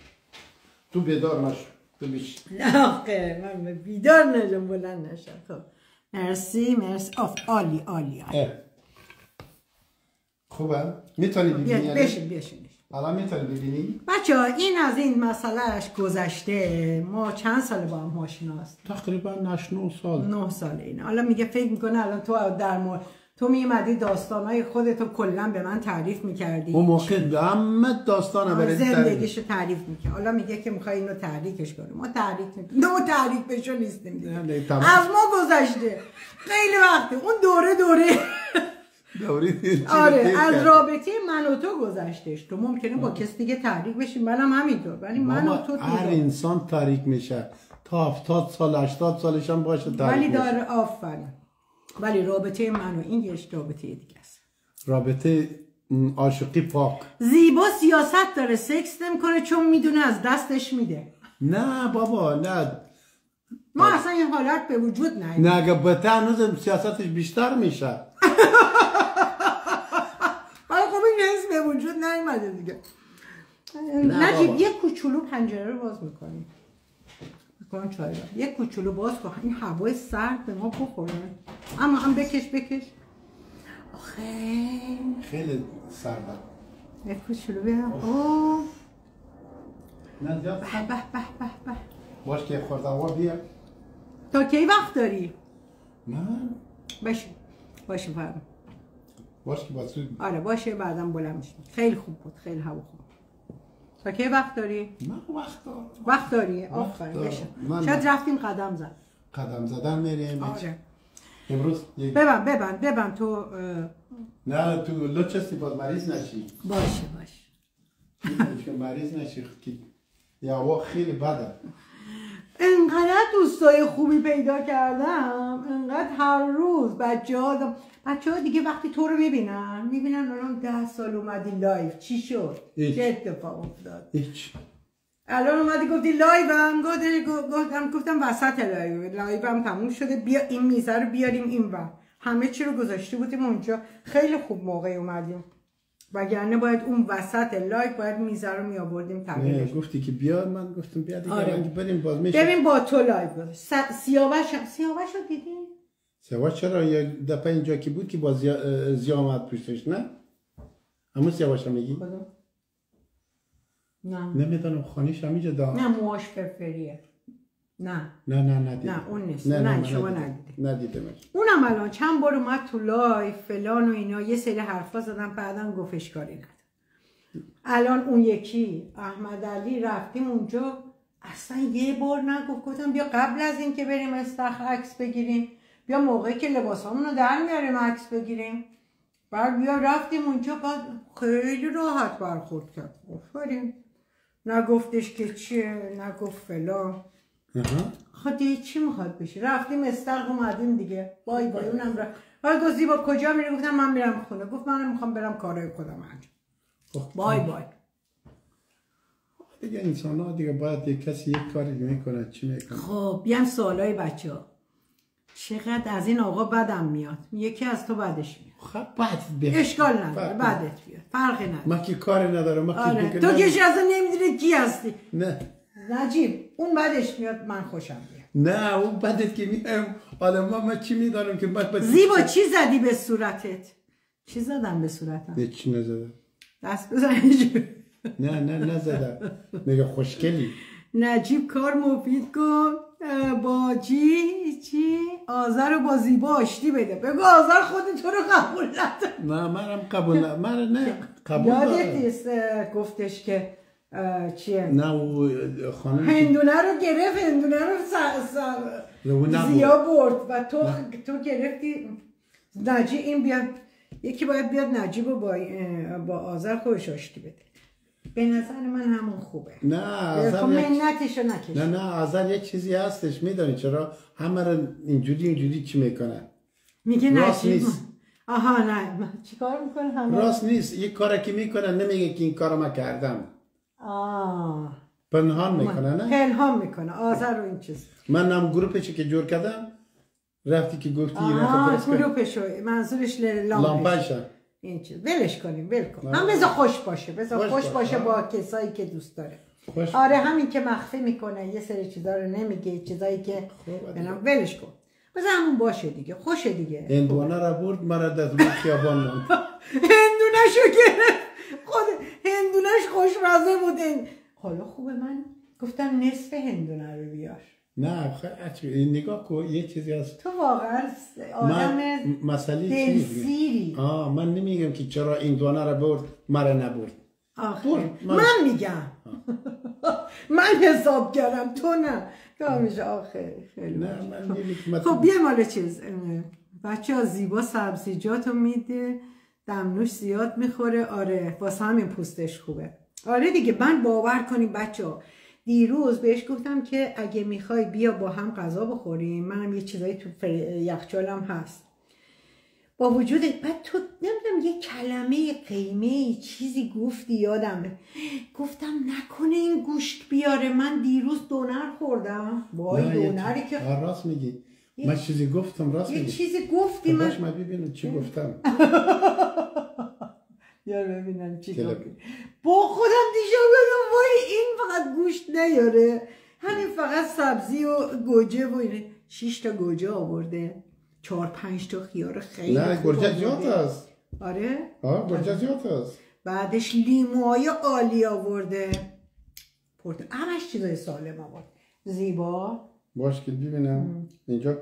تو بیدار نشو تو بیش نه آخه من بیدار نشم بلند نشم خب مرسی مرسی آف عالی عالی عالی اه. خوبه میتونی ببینی بیا بشین بشین الان میتونی ببینی بچه ها این از این مسئلهش گذشته ما چند سال با هم آشناست تقریبا هشت نه سال نه ساله اینه حالا میگه فکر میکنه الان تو در مورد تو میمدی داستانهای خودتو کلا به من تعریف میکردی اون موقع همه داستانه برای زندگیشو تعریف میکنه حالا میگه که میخوای اینو تحریکش کنیم ما تحریک نمیکنیم ما تحریک بشو نیستیم دیگه. نه، تمام. از ما گذشته خیلی وقته اون دوره دوره دوری آره از رابطه من و تو گذشتش تو ممکنه با کسی دیگه تحریک بشی منم همینطور ولی من و تو هر تو انسان تاریک میشه تا هفتاد سال هشتاد سالش هم باشه ولی تاریک میشه داره آفرین ولی رابطه من و این یه رابطه دیگه است رابطه م، عاشقی پاک زیبا سیاست داره سکس نمیکنه چون میدونه از دستش میده نه بابا نه ما اصلا این حالت به وجود نیست نه اگه بته هنوز سیاستش بیشتر میشه ولی خب این حس به وجود نیومده دیگه نجیب بابا. یه کوچولو پنجره رو باز میکنیم میکنم چای رو یه کوچولو باز کن این هوای سرد به ما بخوره اما هم بکش بکش آخه خیلی سرده یه کوچولو بیارم اوه نه زیاد به به به به به باش که خورده هوا بیا تا کی وقت داری؟ من باشه باشه فرم باش که با تو آره باشه بعدم بلند میشم خیلی خوب بود خیلی هوا خوب تا کی وقت داری؟ من وقت دارم وقت داری؟ آفرین دارم. بشه من- شاید رفتیم قدم زد قدم زدن میریم آره امروز یک ببن ببن ببن تو اه، نه تو لچستی باز مریض نشی باشه باشه که مریض نشی که یا هوا خیلی بده انقدر دوستای خوبی پیدا کردم انقدر هر روز بچه ها بچه ها دیگه وقتی تو رو میبینن میبینن الان ده سال اومدی لایف چی شد؟ هیچ. چه اتفاق افتاد؟ هیچ الان اومدی گفتی لایوم گفتی- گفتم گفتم وسط لایو لایوم تموم شده بیا این میزه رو بیاریم این ور همه چی رو گذاشته بودیم اونجا خیلی خوب موقع اومدیم وگرنه باید اون وسط لایو باید میزه رو می آوردیم نه تغییرش گفتی که بیا من گفتم بیا دیگه آره. آره. بریم باز میشه ببین با تو لایو س- سیاوش سیاوش رو دیدی؟ سیاوش چرا یک دفعه اینجا کی بود که با زیا, زیا آمد پشتش نه همون سیاوش میگی کدوم؟ نه نمیدونم خانیش همینجا دا نه موهاش فرفریه نه نه نه ندیدم. نه اون نیست. نه, نه, نه, نه شما ندیدم. ندیدید. ندیدمش. اونم الان چند بار اومد تو لایف فلان و اینا یه سری حرفا زدم بعدم گفت اشکالی نداره. الان اون یکی احمد علی رفتیم اونجا اصلا یه بار نگفت. گفتم بیا قبل از این که بریم استخ عکس بگیریم، بیا موقعی که لباسامون رو در میاریم عکس بگیریم. بعد بیا رفتیم اونجا بعد خیلی راحت برخورد کرد. آفرین. نگفتش که چیه، نگفت فلان. خب دیگه چی میخواد بشه؟ رفتیم استخ اومدیم دیگه. بای بای اونم رفت. بعد گفت زیبا کجا میری؟ گفتم من میرم خونه. گفت من میخوام برم کارهای خودم انجام. بای بای. دیگه انسان ها دیگه باید یک کسی یک کاری میکنه چی میکنه. خب بیان سوالای بچه ها. چقدر از این آقا بدم میاد. یکی از تو بدش میاد. خب بعد بیاد. اشکال نداره بدت بیاد. فرقی نداره. من که کاری ندارم. من آره. که تو که اصلا نمیدونی کی هستی. نه. نجیب اون بدش میاد من خوشم میاد. نه اون بدت که میام. حالا من, من چی میدارم که من زیبا چی زدی به صورتت؟ چی زدم به صورتم؟ نه چی نزدم. دست بزنی. نه نه نزدم. میگه خوشگلی. نجیب کار مفید کن با چی چی آذر رو با زیبا آشتی بده. بگو آذر خود تو رو قبول نداره. نه منم قبول نه. من نه قبول یادت نیست گفتش که چیه؟ نه او خانم هندونه رو گرفت، هندونه رو س... زیا برد و تو نه. تو گرفتی. نجیب این بیاد یکی باید بیاد نجیب رو با, با آذر خودش آشتی بده. به نظر من همون خوبه. نه آذر منتشو نکش. نه نه آذر یه چیزی هستش میدونی چرا همه رو اینجوری اینجوری چی میکنه. میگه نجیب آها نه چیکار میکنه همه راست نیست. یک کاری که میکنه نمیگه که این کارو من کردم. آه پنهان میکنه. نه پنهان میکنه آذر رو این چیز. من هم گروپشو که جور کردم رفتی که گفتی آه گروپشو منظورش لامپش این چیز ولش کنیم ول کن. هم بذار خوش باشه بذار خوش, خوش باشه با کسایی که دوست داره. خوش آره همین که مخفی میکنه یه سری چیزا رو نمیگه چیزایی که بنام ولش کن بذار همون باشه دیگه خوشه دیگه. هندونه را برد مرا در روی خیابان موند. هندونه‌شو گرفت خود هندونه‌ش خوشمزه بود. حالا خوبه من گفتم نصف هندونه رو بیار. نه خیلی نگاه کن یه چیزی هست. تو واقعا آدم مسئله دلسیری. آه من نمیگم که چرا این دونه را برد مرا نبرد. آخه من, من میگم من حساب کردم تو نه تو همیشه آخه خیلی نه من نمیگم. خب بیا مال چیز بچه ها زیبا سبزیجاتو میده دمنوش زیاد میخوره. آره واسه همین پوستش خوبه. آره دیگه من باور کنیم بچه ها دیروز بهش گفتم که اگه میخوای بیا با هم غذا بخوریم منم یه چیزایی تو یخچالم هست. با وجود بعد تو نمیدونم یه کلمه قیمه چیزی گفتی یادمه گفتم نکنه این گوشت بیاره. من دیروز دونر خوردم. وای دونری که راست میگی. من چیزی گفتم راست میگی. یه چیزی گفتی من باش من ببینم چی گفتم. یار ببینم چی گفتی. با خودم دیشب گفتم وای این فقط گوشت نیاره همین فقط سبزی و گوجه و اینه. شش تا گوجه آورده چهار پنج تا خیار خیلی نه گوجه زیاد است. آره آه گوجه زیاد است. بعدش لیموهای عالی آورده پرت همش چیزای سالم آورد. زیبا باش که ببینم اینجا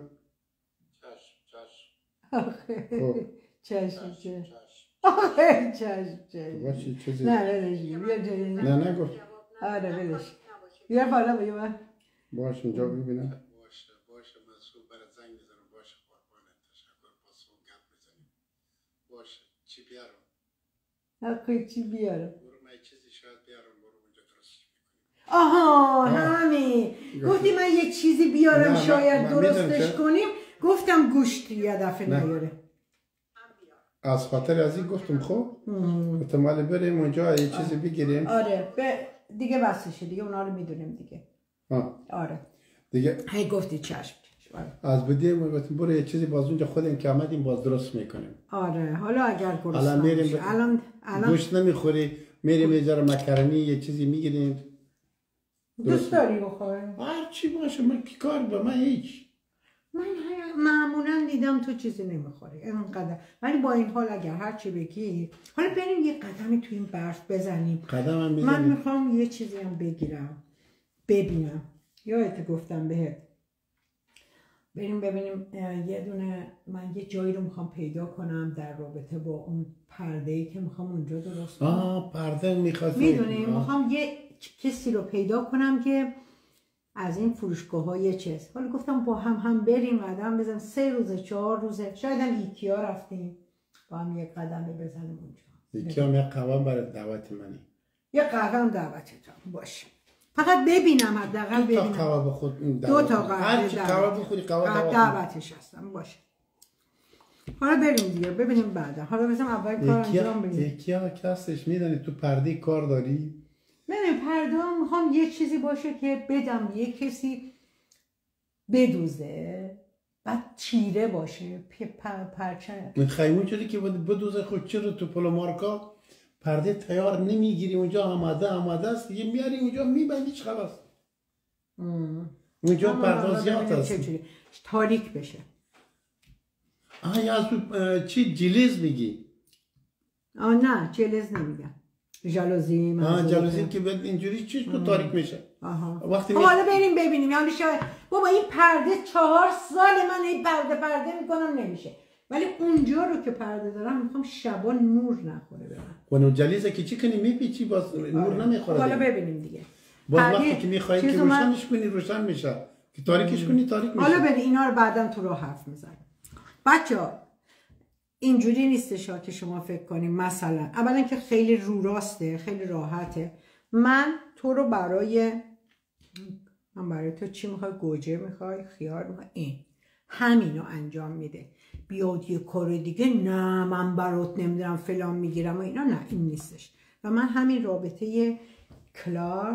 چشم چشم چشم آخه چشم چشم باشی چیزی نه ولش بیا جایی نه نه گفت آره ولش بیا بالا بیا بالا باش اینجا ببینم. باشه باشه من صبح برات زنگ میزنم. باشه قربانت تشکر با صبح گپ میزنیم. باشه چی بیارم؟ آخه چی بیارم؟ برو من چیزی شاید بیارم برو اونجا درست میکنیم. آها همین گفتی من یه چیزی بیارم شاید درستش کنیم. گفتم گوشت یه دفعه نیاره. از خاطر از این گفتم خب احتمال بریم اونجا یه چیزی بگیریم. آره به دیگه بسشه دیگه اونا رو میدونیم دیگه. آه. آره دیگه هی گفتی چشم از بدیم گفتم برو یه چیزی باز اونجا خودم که آمدیم باز درست میکنیم. آره حالا اگر گرسنه الان میریم ب... الان الان گوشت نمیخوری میریم یه ذره مکرونی یه چیزی میگیریم. دوست داری بخوری؟ هر چی باشه من کی کار با من هیچ. من معمولا دیدم تو چیزی نمیخوری اینقدر ولی با این حال اگر هر چی بگی حالا بریم یه قدمی تو این برف بزنیم. قدم هم من میخوام یه چیزی هم بگیرم ببینم یادت گفتم بهت بریم ببینیم یه دونه من یه جایی رو میخوام پیدا کنم در رابطه با اون پرده‌ای که میخوام اونجا درست کنم. آه پرده میخواد. میدونی میخوام یه کسی رو پیدا کنم که از این فروشگاه های چیز. حالا گفتم با هم هم بریم قدم بزنیم، سه روزه چهار روزه شاید هم ایکیا رفتیم با هم یک قدم بزنیم اونجا. ایکیا هم یک قهوه برای دعوت منی. یک قهوه هم دعوتتون باشه. فقط ببینم حداقل ببینم. دو تا قهوه بخود. دو تا قهوه. هر چی قهوه بخوری قهوه دعوتش هستم باشه. حالا بریم دیگه ببینیم بعدا. حالا بزنم اول کار انجام بدیم. ایکیا کسش میدونی تو پرده کار داری؟ ببین پرده میخوام یه چیزی باشه که بدم یه کسی بدوزه بعد تیره باشه پر پرچه. میخوای اونجوری که بدوزه خود چرا تو پلو مارکا پرده تیار نمیگیری اونجا آماده آماده است دیگه میاری اونجا میبندیش خلاص. اونجا پرده زیاد است. تاریک بشه. آه یا از چی جلیز میگی؟ آه نه جلیز نمیگم. جالوزی. آه جالوزی که بعد اینجوری چیش تو تاریک میشه. آها. وقتی می... حالا بریم ببینیم. یعنی شاید بابا این پرده چهار سال من این پرده پرده میکنم نمیشه. ولی اونجا رو که پرده دارم میخوام شبا نور نخوره برم. و اون جلیزه که چی کنی میپیچی باز نور نمیخوره. حالا ببینیم دیگه. باز وقتی که میخوای که روشنش کنی روشن میشه. که تاریکش کنی تاریک میشه. حالا ببین اینا رو بعداً تو راه حرف میزنم. بچه‌ها اینجوری نیستش که شما فکر کنیم مثلا اولا که خیلی رو راسته خیلی راحته. من تو رو برای من برای تو چی میخوای؟ گوجه میخوای؟ خیار میخوای؟ این همینو انجام میده. بیاد یه کار دیگه نه من برات نمیدونم فلان میگیرم و اینا نه این نیستش. و من همین رابطه کلار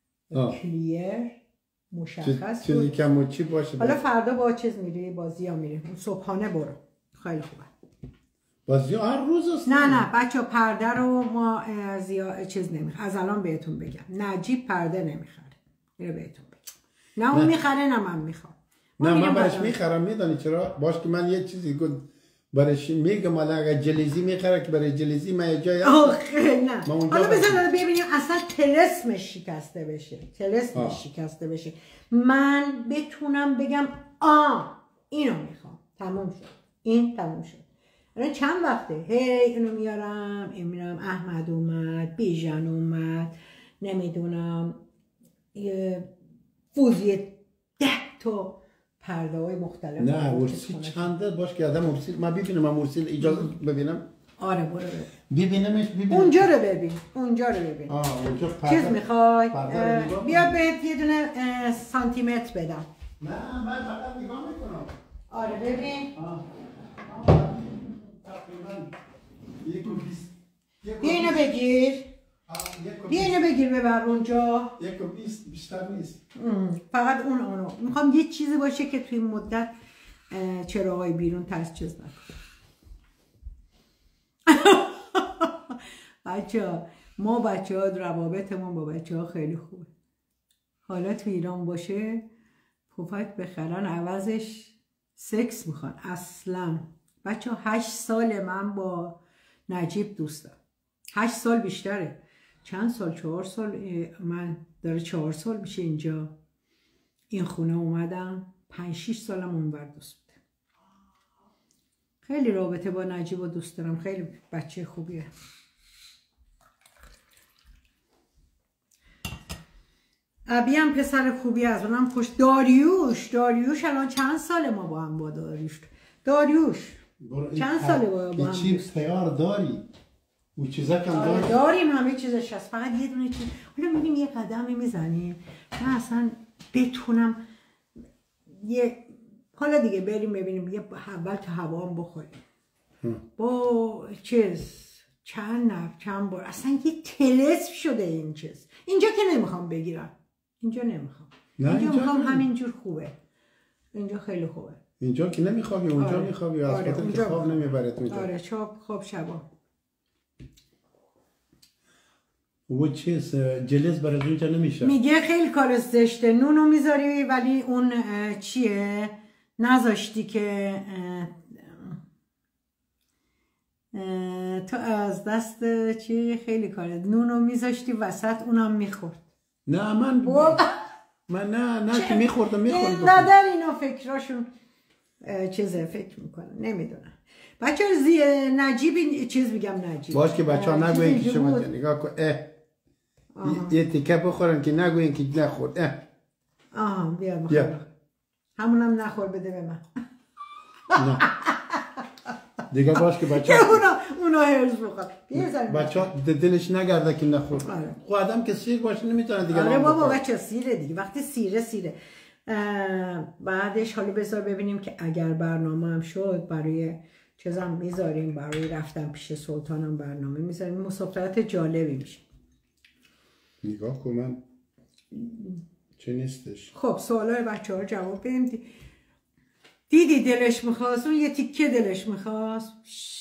کلیر مشخص چیزی کم چی باشه. حالا فردا با چیز میری بازی ها میری صبحانه برو خیلی خوبه. بازی هر روز است. نه نه بچه پرده رو ما زیاد چیز نمیخوام. از الان بهتون بگم نجیب پرده نمیخره. اینو بهتون بگم. نه اون میخره نه من میخوام. نه من برش میخرم. میدونی چرا؟ باش که من یه چیزی گفت برش میگم الان اگه جلیزی میخره که برای جلیزی من جای آخه نه. حالا بزن ببینیم اصلا طلسمش شکسته بشه. طلسمش شکسته بشه. من بتونم بگم آ اینو میخوام. تموم شد. این تموم شد. الان چند وقته هی اینو میارم این میارم احمد اومد بیژن اومد نمیدونم یه فوزی ده تا پرده های مختلف. نه ورسی چنده باش که آدم ورسی من ببینم من ورسی اجازه ببینم. آره برو ببین. ببینمش ببینم. اونجا رو ببین. اونجا رو ببین. آه اونجا پرده. چیز میخوای؟ بیا بهت یه دونه سانتی متر بدم. نه من فقط نگاه میکنم. آره ببین. آه. بیا اینو بگیر. بیا اینو بگیر ببر اونجا. یک و بیست بیشتر نیست. فقط اون اونو میخوام یه چیزی باشه که توی مدت چراغای بیرون ترس چیز نکنه. بچه ها ما بچه ها روابطمون با بچه ها خیلی خوبه. حالا تو ایران باشه پفک بخرن عوضش سکس میخوان. اصلا بچه ها هشت سال من با نجیب دوستم. هشت سال بیشتره. چند سال؟ چهار سال. من داره چهار سال میشه اینجا این خونه اومدم. پنج شیش سالم اونور دوست بوده. خیلی رابطه با نجیب و دوست دارم. خیلی بچه خوبیه. ابی هم پسر خوبی از اونم خوش. داریوش داریوش الان چند ساله ما با هم با داریوش داریوش چند ساله با هم چی تیار داری؟ او چیزا کم داری؟ داریم همه چیزش هست. فقط یه دونه چیز. حالا میبینیم یه قدمی میزنیم من اصلا بتونم یه حالا دیگه بریم ببینیم یه اول تا هوا هم بخوریم با چیز چند نفر چند بار. اصلا یه طلسم شده این چیز. اینجا که نمیخوام بگیرم. اینجا نمیخوام. اینجا, اینجا میخوام همینجور خوبه. اینجا خیلی خوبه. اینجا که نمیخوابی اونجا آره. میخوابی از آره. خاطر که خواب نمیبرد اونجا. آره چاپ خواب شبا. و چیز جلس برای اونجا نمیشه. میگه خیلی کار زشته. نونو میذاری ولی اون چیه نذاشتی که تو از دست چی خیلی کاره. نونو میذاشتی وسط اونم میخورد. نه من من نه نه که میخوردم میخوردم اینقدر اینا فکراشون چیزه فکر میکنن نمیدونم. بچه زی نجیب این چیز میگم نجیب باش که بچه ها نگوین که شما نگاه کن اه یه تیکه بخورن که نگوین که نخورد اه آها بیار مخور همونم نخور بده به من نه دیگه باش که بچه ها اونا اونا هرز بخور بچه ها دلش نگرده که نخورد خب آدم که سیر باشه نمیتونه دیگه آره بابا بچه سیره دیگه وقتی سیره سیره بعدش حالا بذار ببینیم که اگر برنامه هم شد برای چیزم میذاریم برای رفتن پیش سلطانم برنامه میذاریم مسافرت جالبی میشه. نگاه کن من چه نیستش. خب سوالای بچه ها جواب بدیم. دی... دیدی دلش میخواست اون یه تیکه دلش میخواست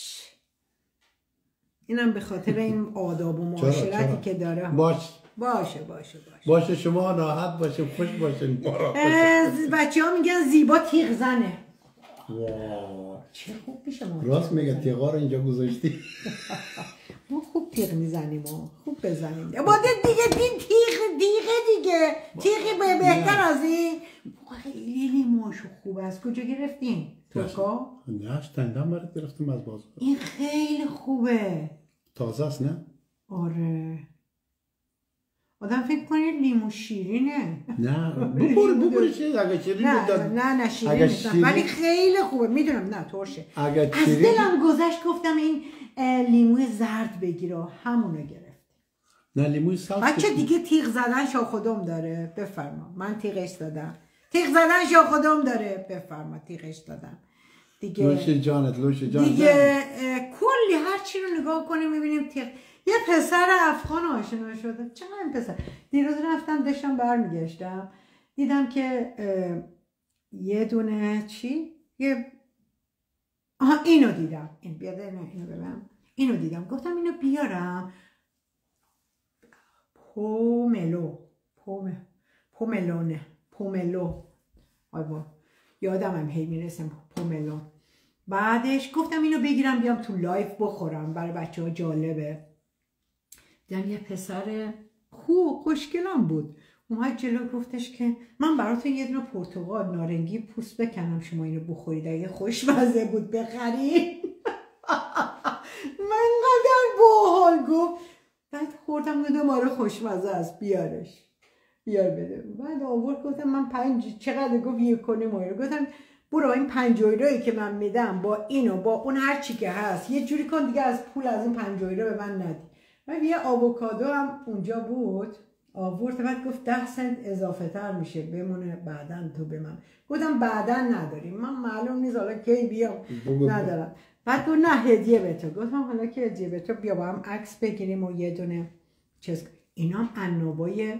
اینم به خاطر این آداب و معاشرتی که داره. باش باشه باشه باشه باشه شما راحت باشه خوش باشین. بچه ها میگن زیبا تیغ زنه. واو چه خوب پیش ما راست میگه تیغا رو اینجا گذاشتی. ما خوب تیغ میزنیم ما خوب بزنیم باده دیگه دین تیغ دیگه دیگه تیغی به بهتر از این خیلی لیموشو خوب است. کجا گرفتین؟ ترکا؟ نه شتندم برات گرفتم از بازار. این خیلی خوبه تازه است نه؟ آره آدم فکر کنید لیمو شیرینه. نه ببور ببور چیز اگه شیرین نه نه نه شیرین نیست ولی خیلی خوبه میدونم نه ترشه. از دلم گذشت گفتم این لیمو زرد بگیره همونو گرفت. نه لیموی سبز بچه دیگه تیغ زدن شا خودم داره بفرما من تیغش دادم. تیغ زدن شا خودم داره بفرما تیغش دادم دیگه. لوش جانت لوش جانت دیگه کلی هر چی رو نگاه کنیم میبینیم تیغ. یه پسر افغان آشنا شده. چقدر این پسر دیروز رفتم داشتم برمیگشتم دیدم که یه دونه چی یه آها اینو دیدم این بیاده نه اینو ببینم اینو دیدم گفتم اینو بیارم پوملو پوم پوملونه پوملو آیوا یادم هم هی میرسم پوملو. بعدش گفتم اینو بگیرم بیام تو لایف بخورم برای بچه ها جالبه. دیدم یه پسر خوب خوشگلم بود اومد جلو گفتش که من براتون یه دونه پرتقال نارنگی پوست بکنم شما اینو بخورید اگه خوشمزه بود بخرید. من قدر باحال گفت بعد خوردم گفتم آره خوشمزه است بیارش بیار بده. بعد آورد گفتم من پنج چقدر گفت یک کنیم آره گفتم برو این پنج یورویی که من میدم با اینو با اون هر چی که هست یه جوری کن دیگه از پول از این پنج یورو به من ندی. بعد یه آووکادو هم اونجا بود آورد بعد گفت ده سنت اضافه تر میشه بمونه بعداً تو به من. گفتم بعداً نداریم من معلوم نیست حالا کی بیام ندارم. بعد تو نه هدیه به تو. گفتم حالا که هدیه به تو بیا با هم عکس بگیریم و یه دونه چیز اینا هم عنابای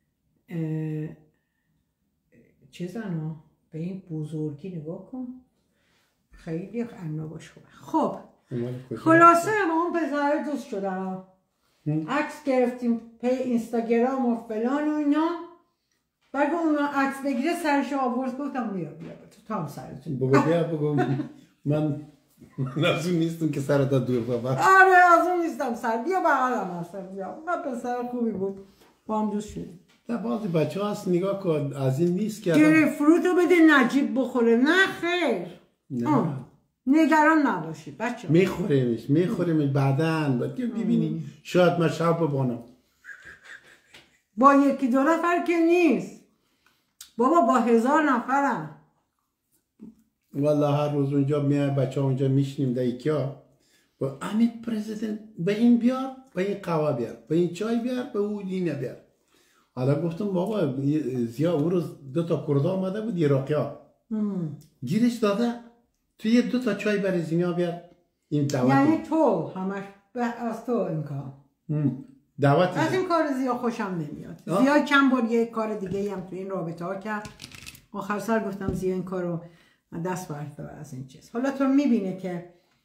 چیزانا به این بزرگی نگاه کن خیلی عناباش خوبه. خب خلاصه با اون پسر دوست شدم عکس گرفتیم پی اینستاگرام و فلان و اینا. بعد اون عکس بگیره سرش آورد گفتم بیا بیا تو تام سرتون بگو بیا بگو من من از اون نیستم که سرت دور بابا. آره از اون نیستم سر بیا بغلم هستم بیا من پسر خوبی بود با هم دوست شدیم. نه بعضی بچه هست نگاه کن از این نیست که گره فروتو بده نجیب بخوره نه خیر نه نگران نباشید بچه میخوریمش میخوریمش بعدن باید که ببینی شاید من شب ببانم با یکی دو نفر که نیست بابا با هزار نفرم والله هر روز اونجا میای بچه ها اونجا میشنیم در ایکیا با امید پرزیدنت به این بیار به این قهوه بیار به این چای بیار به اون اینه بیار. حالا گفتم بابا زیا اون روز دو تا کرده آمده بود عراقی ها گیرش داده تو یه دو تا چای برای زینا بیار این دعوت یعنی تو همش از تو این کار دعوت از این کار زیا خوشم نمیاد. زیا چند بار یه کار دیگه هم تو این رابطه ها کرد آخر سر گفتم زیا این کار رو دست بردار از این چیز. حالا تو میبینه که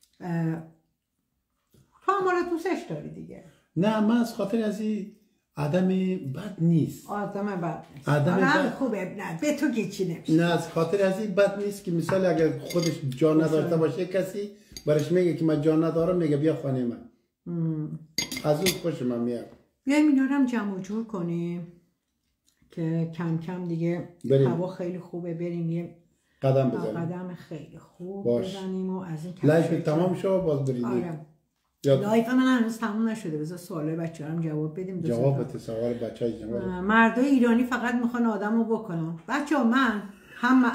تو هم حالا دوستش داری دیگه. نه من از خاطر از این آدم بد نیست آدم بد نیست آدم بد خوبه نه به تو که چی نمیشه. نه از خاطر از این بد نیست که مثال اگر خودش جا نداشته باشه کسی برش میگه که من جا ندارم میگه بیا خانه من ام. از اون خوش من میاد. بیایم اینا رو هم جمع و جور کنیم که کم کم دیگه بریم. هوا خیلی خوبه، بریم یه قدم بزنیم. قدم خیلی خوب باش. بزنیم و از این لایف تمام شو باز بریم. آره. یاد لایف من هنوز تموم نشده، بذار سوالای بچه‌ها رو جواب بدیم. جواب بده سوال بچهای جواب. مردای ایرانی فقط میخوان آدمو بکنن. بچه‌ها من هم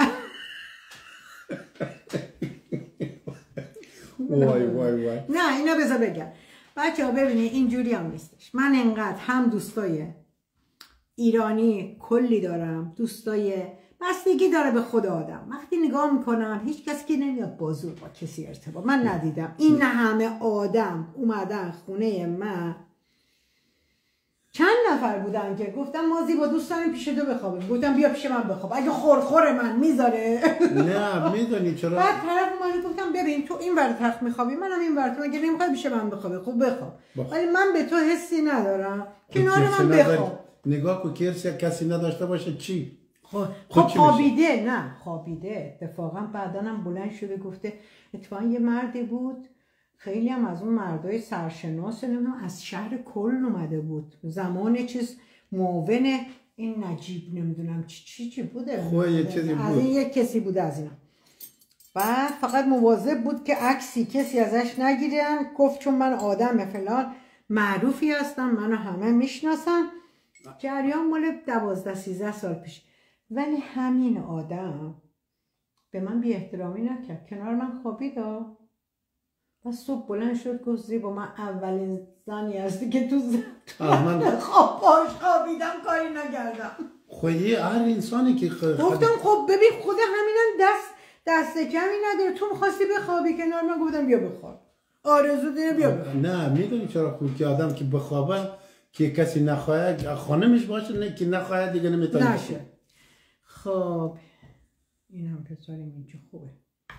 وای وای وای. نه اینا بذار بگم. بچه‌ها ببینید اینجوری هم نیستش. من انقدر هم دوستای ایرانی کلی دارم، دوستای بستگی داره به خود آدم. وقتی نگاه میکنم هیچ کسی که نمیاد بازور با کسی ارتباط، من ندیدم این همه آدم اومدن خونه من. چند نفر بودن که گفتم ما زیبا دوست داریم پیش تو بخوابیم، گفتم بیا پیش من بخواب اگه خورخور من میذاره. نه میدونی چرا؟ بعد طرف اومد گفتم ببین تو این ور تخت میخوابی، منم این ور، تو اگه نمیخوای پیش من بخوابی خب بخواب، ولی من به تو حسی ندارم، کنار من بخواب. نگاه کو که کسی نداشته باشه چی؟ خب خوابیده، نه خوابیده. اتفاقا بعدانم بلند شده گفته اتفاقا یه مردی بود خیلی هم از اون مردای سرشناس نمیدونم از شهر کلن اومده بود، زمان چیز معاون این نجیب نمیدونم چی چی چی بوده، خواه یه چیزی بود، از این یک کسی بوده از اینا. بعد فقط مواظب بود که عکسی کسی ازش نگیرن، گفت چون من آدم فلان معروفی هستم، منو همه میشناسن. جریان مال دوازده سیزده سال پیش. ولی همین آدم به من بی احترامی نکرد، کنار من خوابید. و صبح بلند شد گفت زیبا من اولین زنی هستی که تو زن خواب باش خوابیدم کاری نکردم. خودی هر انسانی که خ... گفتم خب ببین خود همینم دست دست کمی نداره، تو میخواستی بخوابی کنار من، گفتم بیا بخواب، آرزو داره بیا بخواب. نه میدونی چرا خوب که آدم که بخوابه که کسی نخواهد خانمش باشه، نه که نخواهد دیگه نمیتونه نشه. خب این هم پسریم اینجا خوبه.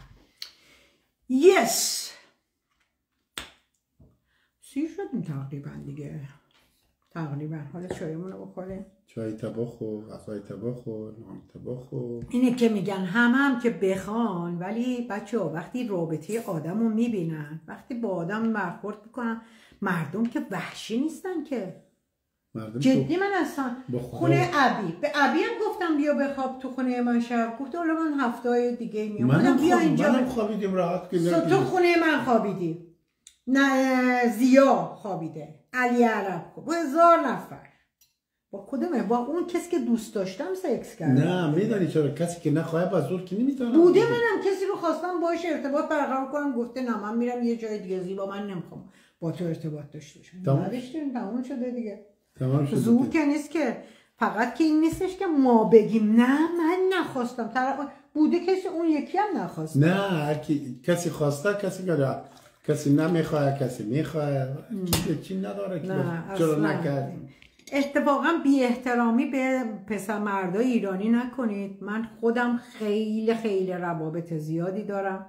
یس سیر شدیم تقریبا دیگه، تقریبا. حالا چایمون رو بخوریم، چای تباخ و غذای تباخ و نان تباخ و اینه که میگن همه هم که بخوان، ولی بچه ها وقتی رابطه آدم رو میبینن، وقتی با آدم برخورد میکنن، مردم که وحشی نیستن که جدی. من اصلا خونه ابی به ابی هم گفتم بیا بخواب تو خونه من شب، گفت حالا من هفته دیگه میام، منم بیا اینجا. منم خوابیدیم راحت که تو خونه من خوابیدی، نه زیا خوابیده، علی عرب با هزار نفر، با کدومه؟ با اون کسی که دوست داشتم سکس کردم. نه میدونی چرا؟ کسی که نخواهد با زور که نمیتونه بوده. منم کسی رو خواستم باهاش ارتباط برقرار کنم، گفته نه من میرم یه جای دیگه، زیبا من نمیخوام با تو ارتباط داشته باشم. نداشتیم، تموم شده دیگه. تمام شده. زور که نیست که، فقط که این نیستش که ما بگیم نه من نخواستم، طرف بوده کسی اون یکی هم نخواست. نه هر کی کسی خواسته کسی گره، کسی نمیخواد کسی میخواد، چی نداره که چرا نکردیم. اتفاقا بی احترامی به پسر مردای ایرانی نکنید. من خودم خیلی خیلی روابط زیادی دارم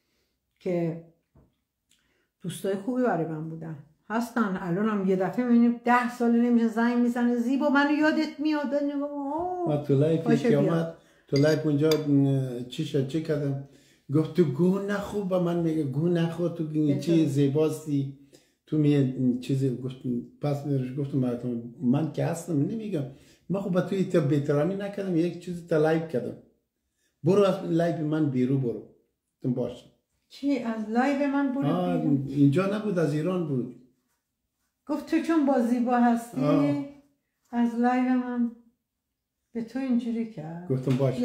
که دوستای خوبی برای من بودن هستن. الان هم یه دفعه میبینیم ده ساله نمیشه زنگ میزنه زیبا منو یادت میاد. ما تو لایفی که آمد تو لایف اونجا چی شد چی کردم، گفت تو گو نخو، با من میگه گو نخو، تو چی زیباستی، تو می چیزی گفت. پس میرش گفتم من که هستم نمیگم، من خب با توی تو بی‌احترامی نکردم، یک چیزی تا لایف کردم، برو از لایف من بیرو برو تون باش. چی از لایو من برو بیرو؟ اینجا نبود، از ایران بود. گفت تو چون با زیبا هستی آه. از لایو من به تو اینجوری کرد. گفتم باشه.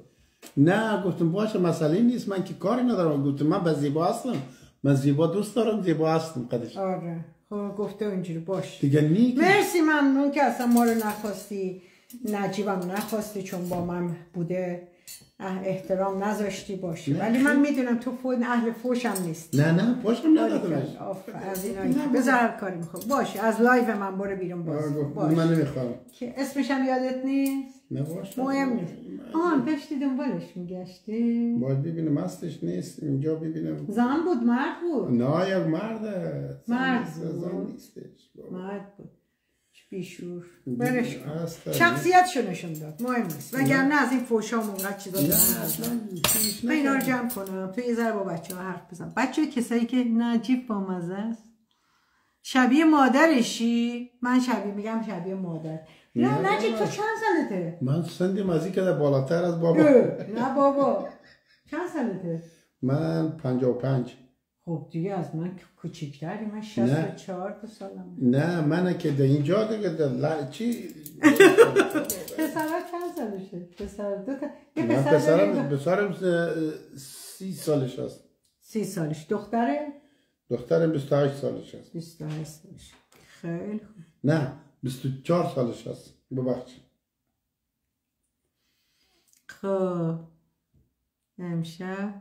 نه گفتم باشه مسئله نیست، من که کاری ندارم. گفتم من با زیبا هستم، من زیبا دوست دارم، زیبا هستم قدش. آره خب گفته اینجوری باش دیگه نیک. مرسی ممنون که اصلا ما رو نخواستی، نجیبم نخواستی چون با من بوده احترام نذاشتی باشی. ولی من میدونم تو فون اهل فوشم نیست. نه نه فوشم ندادمش. از اینا بذار هر کاری میخوام باشه. از لایو من برو بیرون باز باش. من نمیخوام که اسمش هم یادت نیست؟ نه باشه مهم نیست. آه داشتی دنبالش میگشتی؟ باید ببینم مستش نیست اینجا ببینم. زن بود مرد بود؟ نه یک مرد. مرد زن نیستش. مرد بود. بیشور برش شخصیتشو نشون داد، مهم نیست. وگرنه از این فوشا اونقدر چیزا دارم. من اینا رو جمع کنم تو یه ذره با بچه ها حرف بزنم. بچه کسایی که نجیب با مزه است، شبیه مادرشی، من شبیه میگم شبیه مادر، نه نجیب تو چند سالته؟ من سندیم از این که بالاتر از بابا. نه بابا چند سالته؟ من پنجاه و پنج. خب دیگه از من کوچیکتری، من شصت و چهار سالم. نه من که در اینجا دیگه در چی پسرها چند سالشه؟ پسر دو تا یه من پسر پسرم پسرم سی سالش هست. سی سالش. دختره؟ دخترم بیست و هشت سالش هست. بیست و هشت سالش. خیلی خوب. نه بیست و چهار سالش هست. ببخشید. خب امشب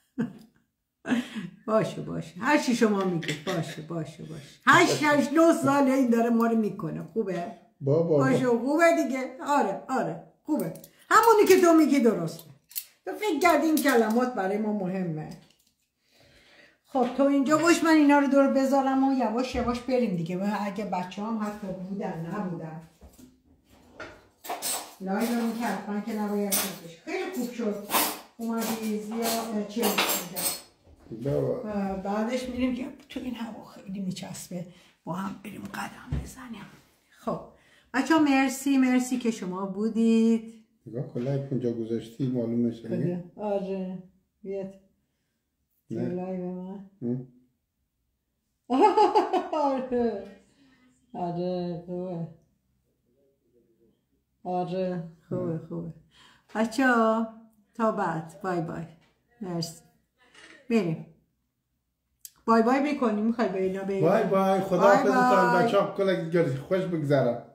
باشه باشه هر چی شما میگید باشه باشه باشه هشت هشت نه ساله این داره ما رو میکنه. خوبه؟ بابا باشه خوبه دیگه. آره آره خوبه. همونی که تو میگی درسته. تو فکر کردی این کلمات برای ما مهمه. خب تو اینجا باش، من اینا رو دور بذارم و یواش یواش بریم دیگه. و اگه بچه هم حتی بودن نبودن لایدارون که حتما که نباید بشه. خیلی خوب شد اومدی زیاد چه بابا بعدش میریم که تو این هوا خیلی میچسبه با هم بریم قدم بزنیم. خب بچه ها مرسی مرسی که شما بودید. نگاه کلای کجا گذاشتی معلومه شده. آره بیاد جلوی به من. آره آره خوبه. آره خوبه خوبه. بچه ها تا بعد. بای بای. مرسی. بریم بای بای بکنیم. میخوای به اینا بگیم بای بای. خدا حافظتان بچه ها. کلا خوش بگذارم.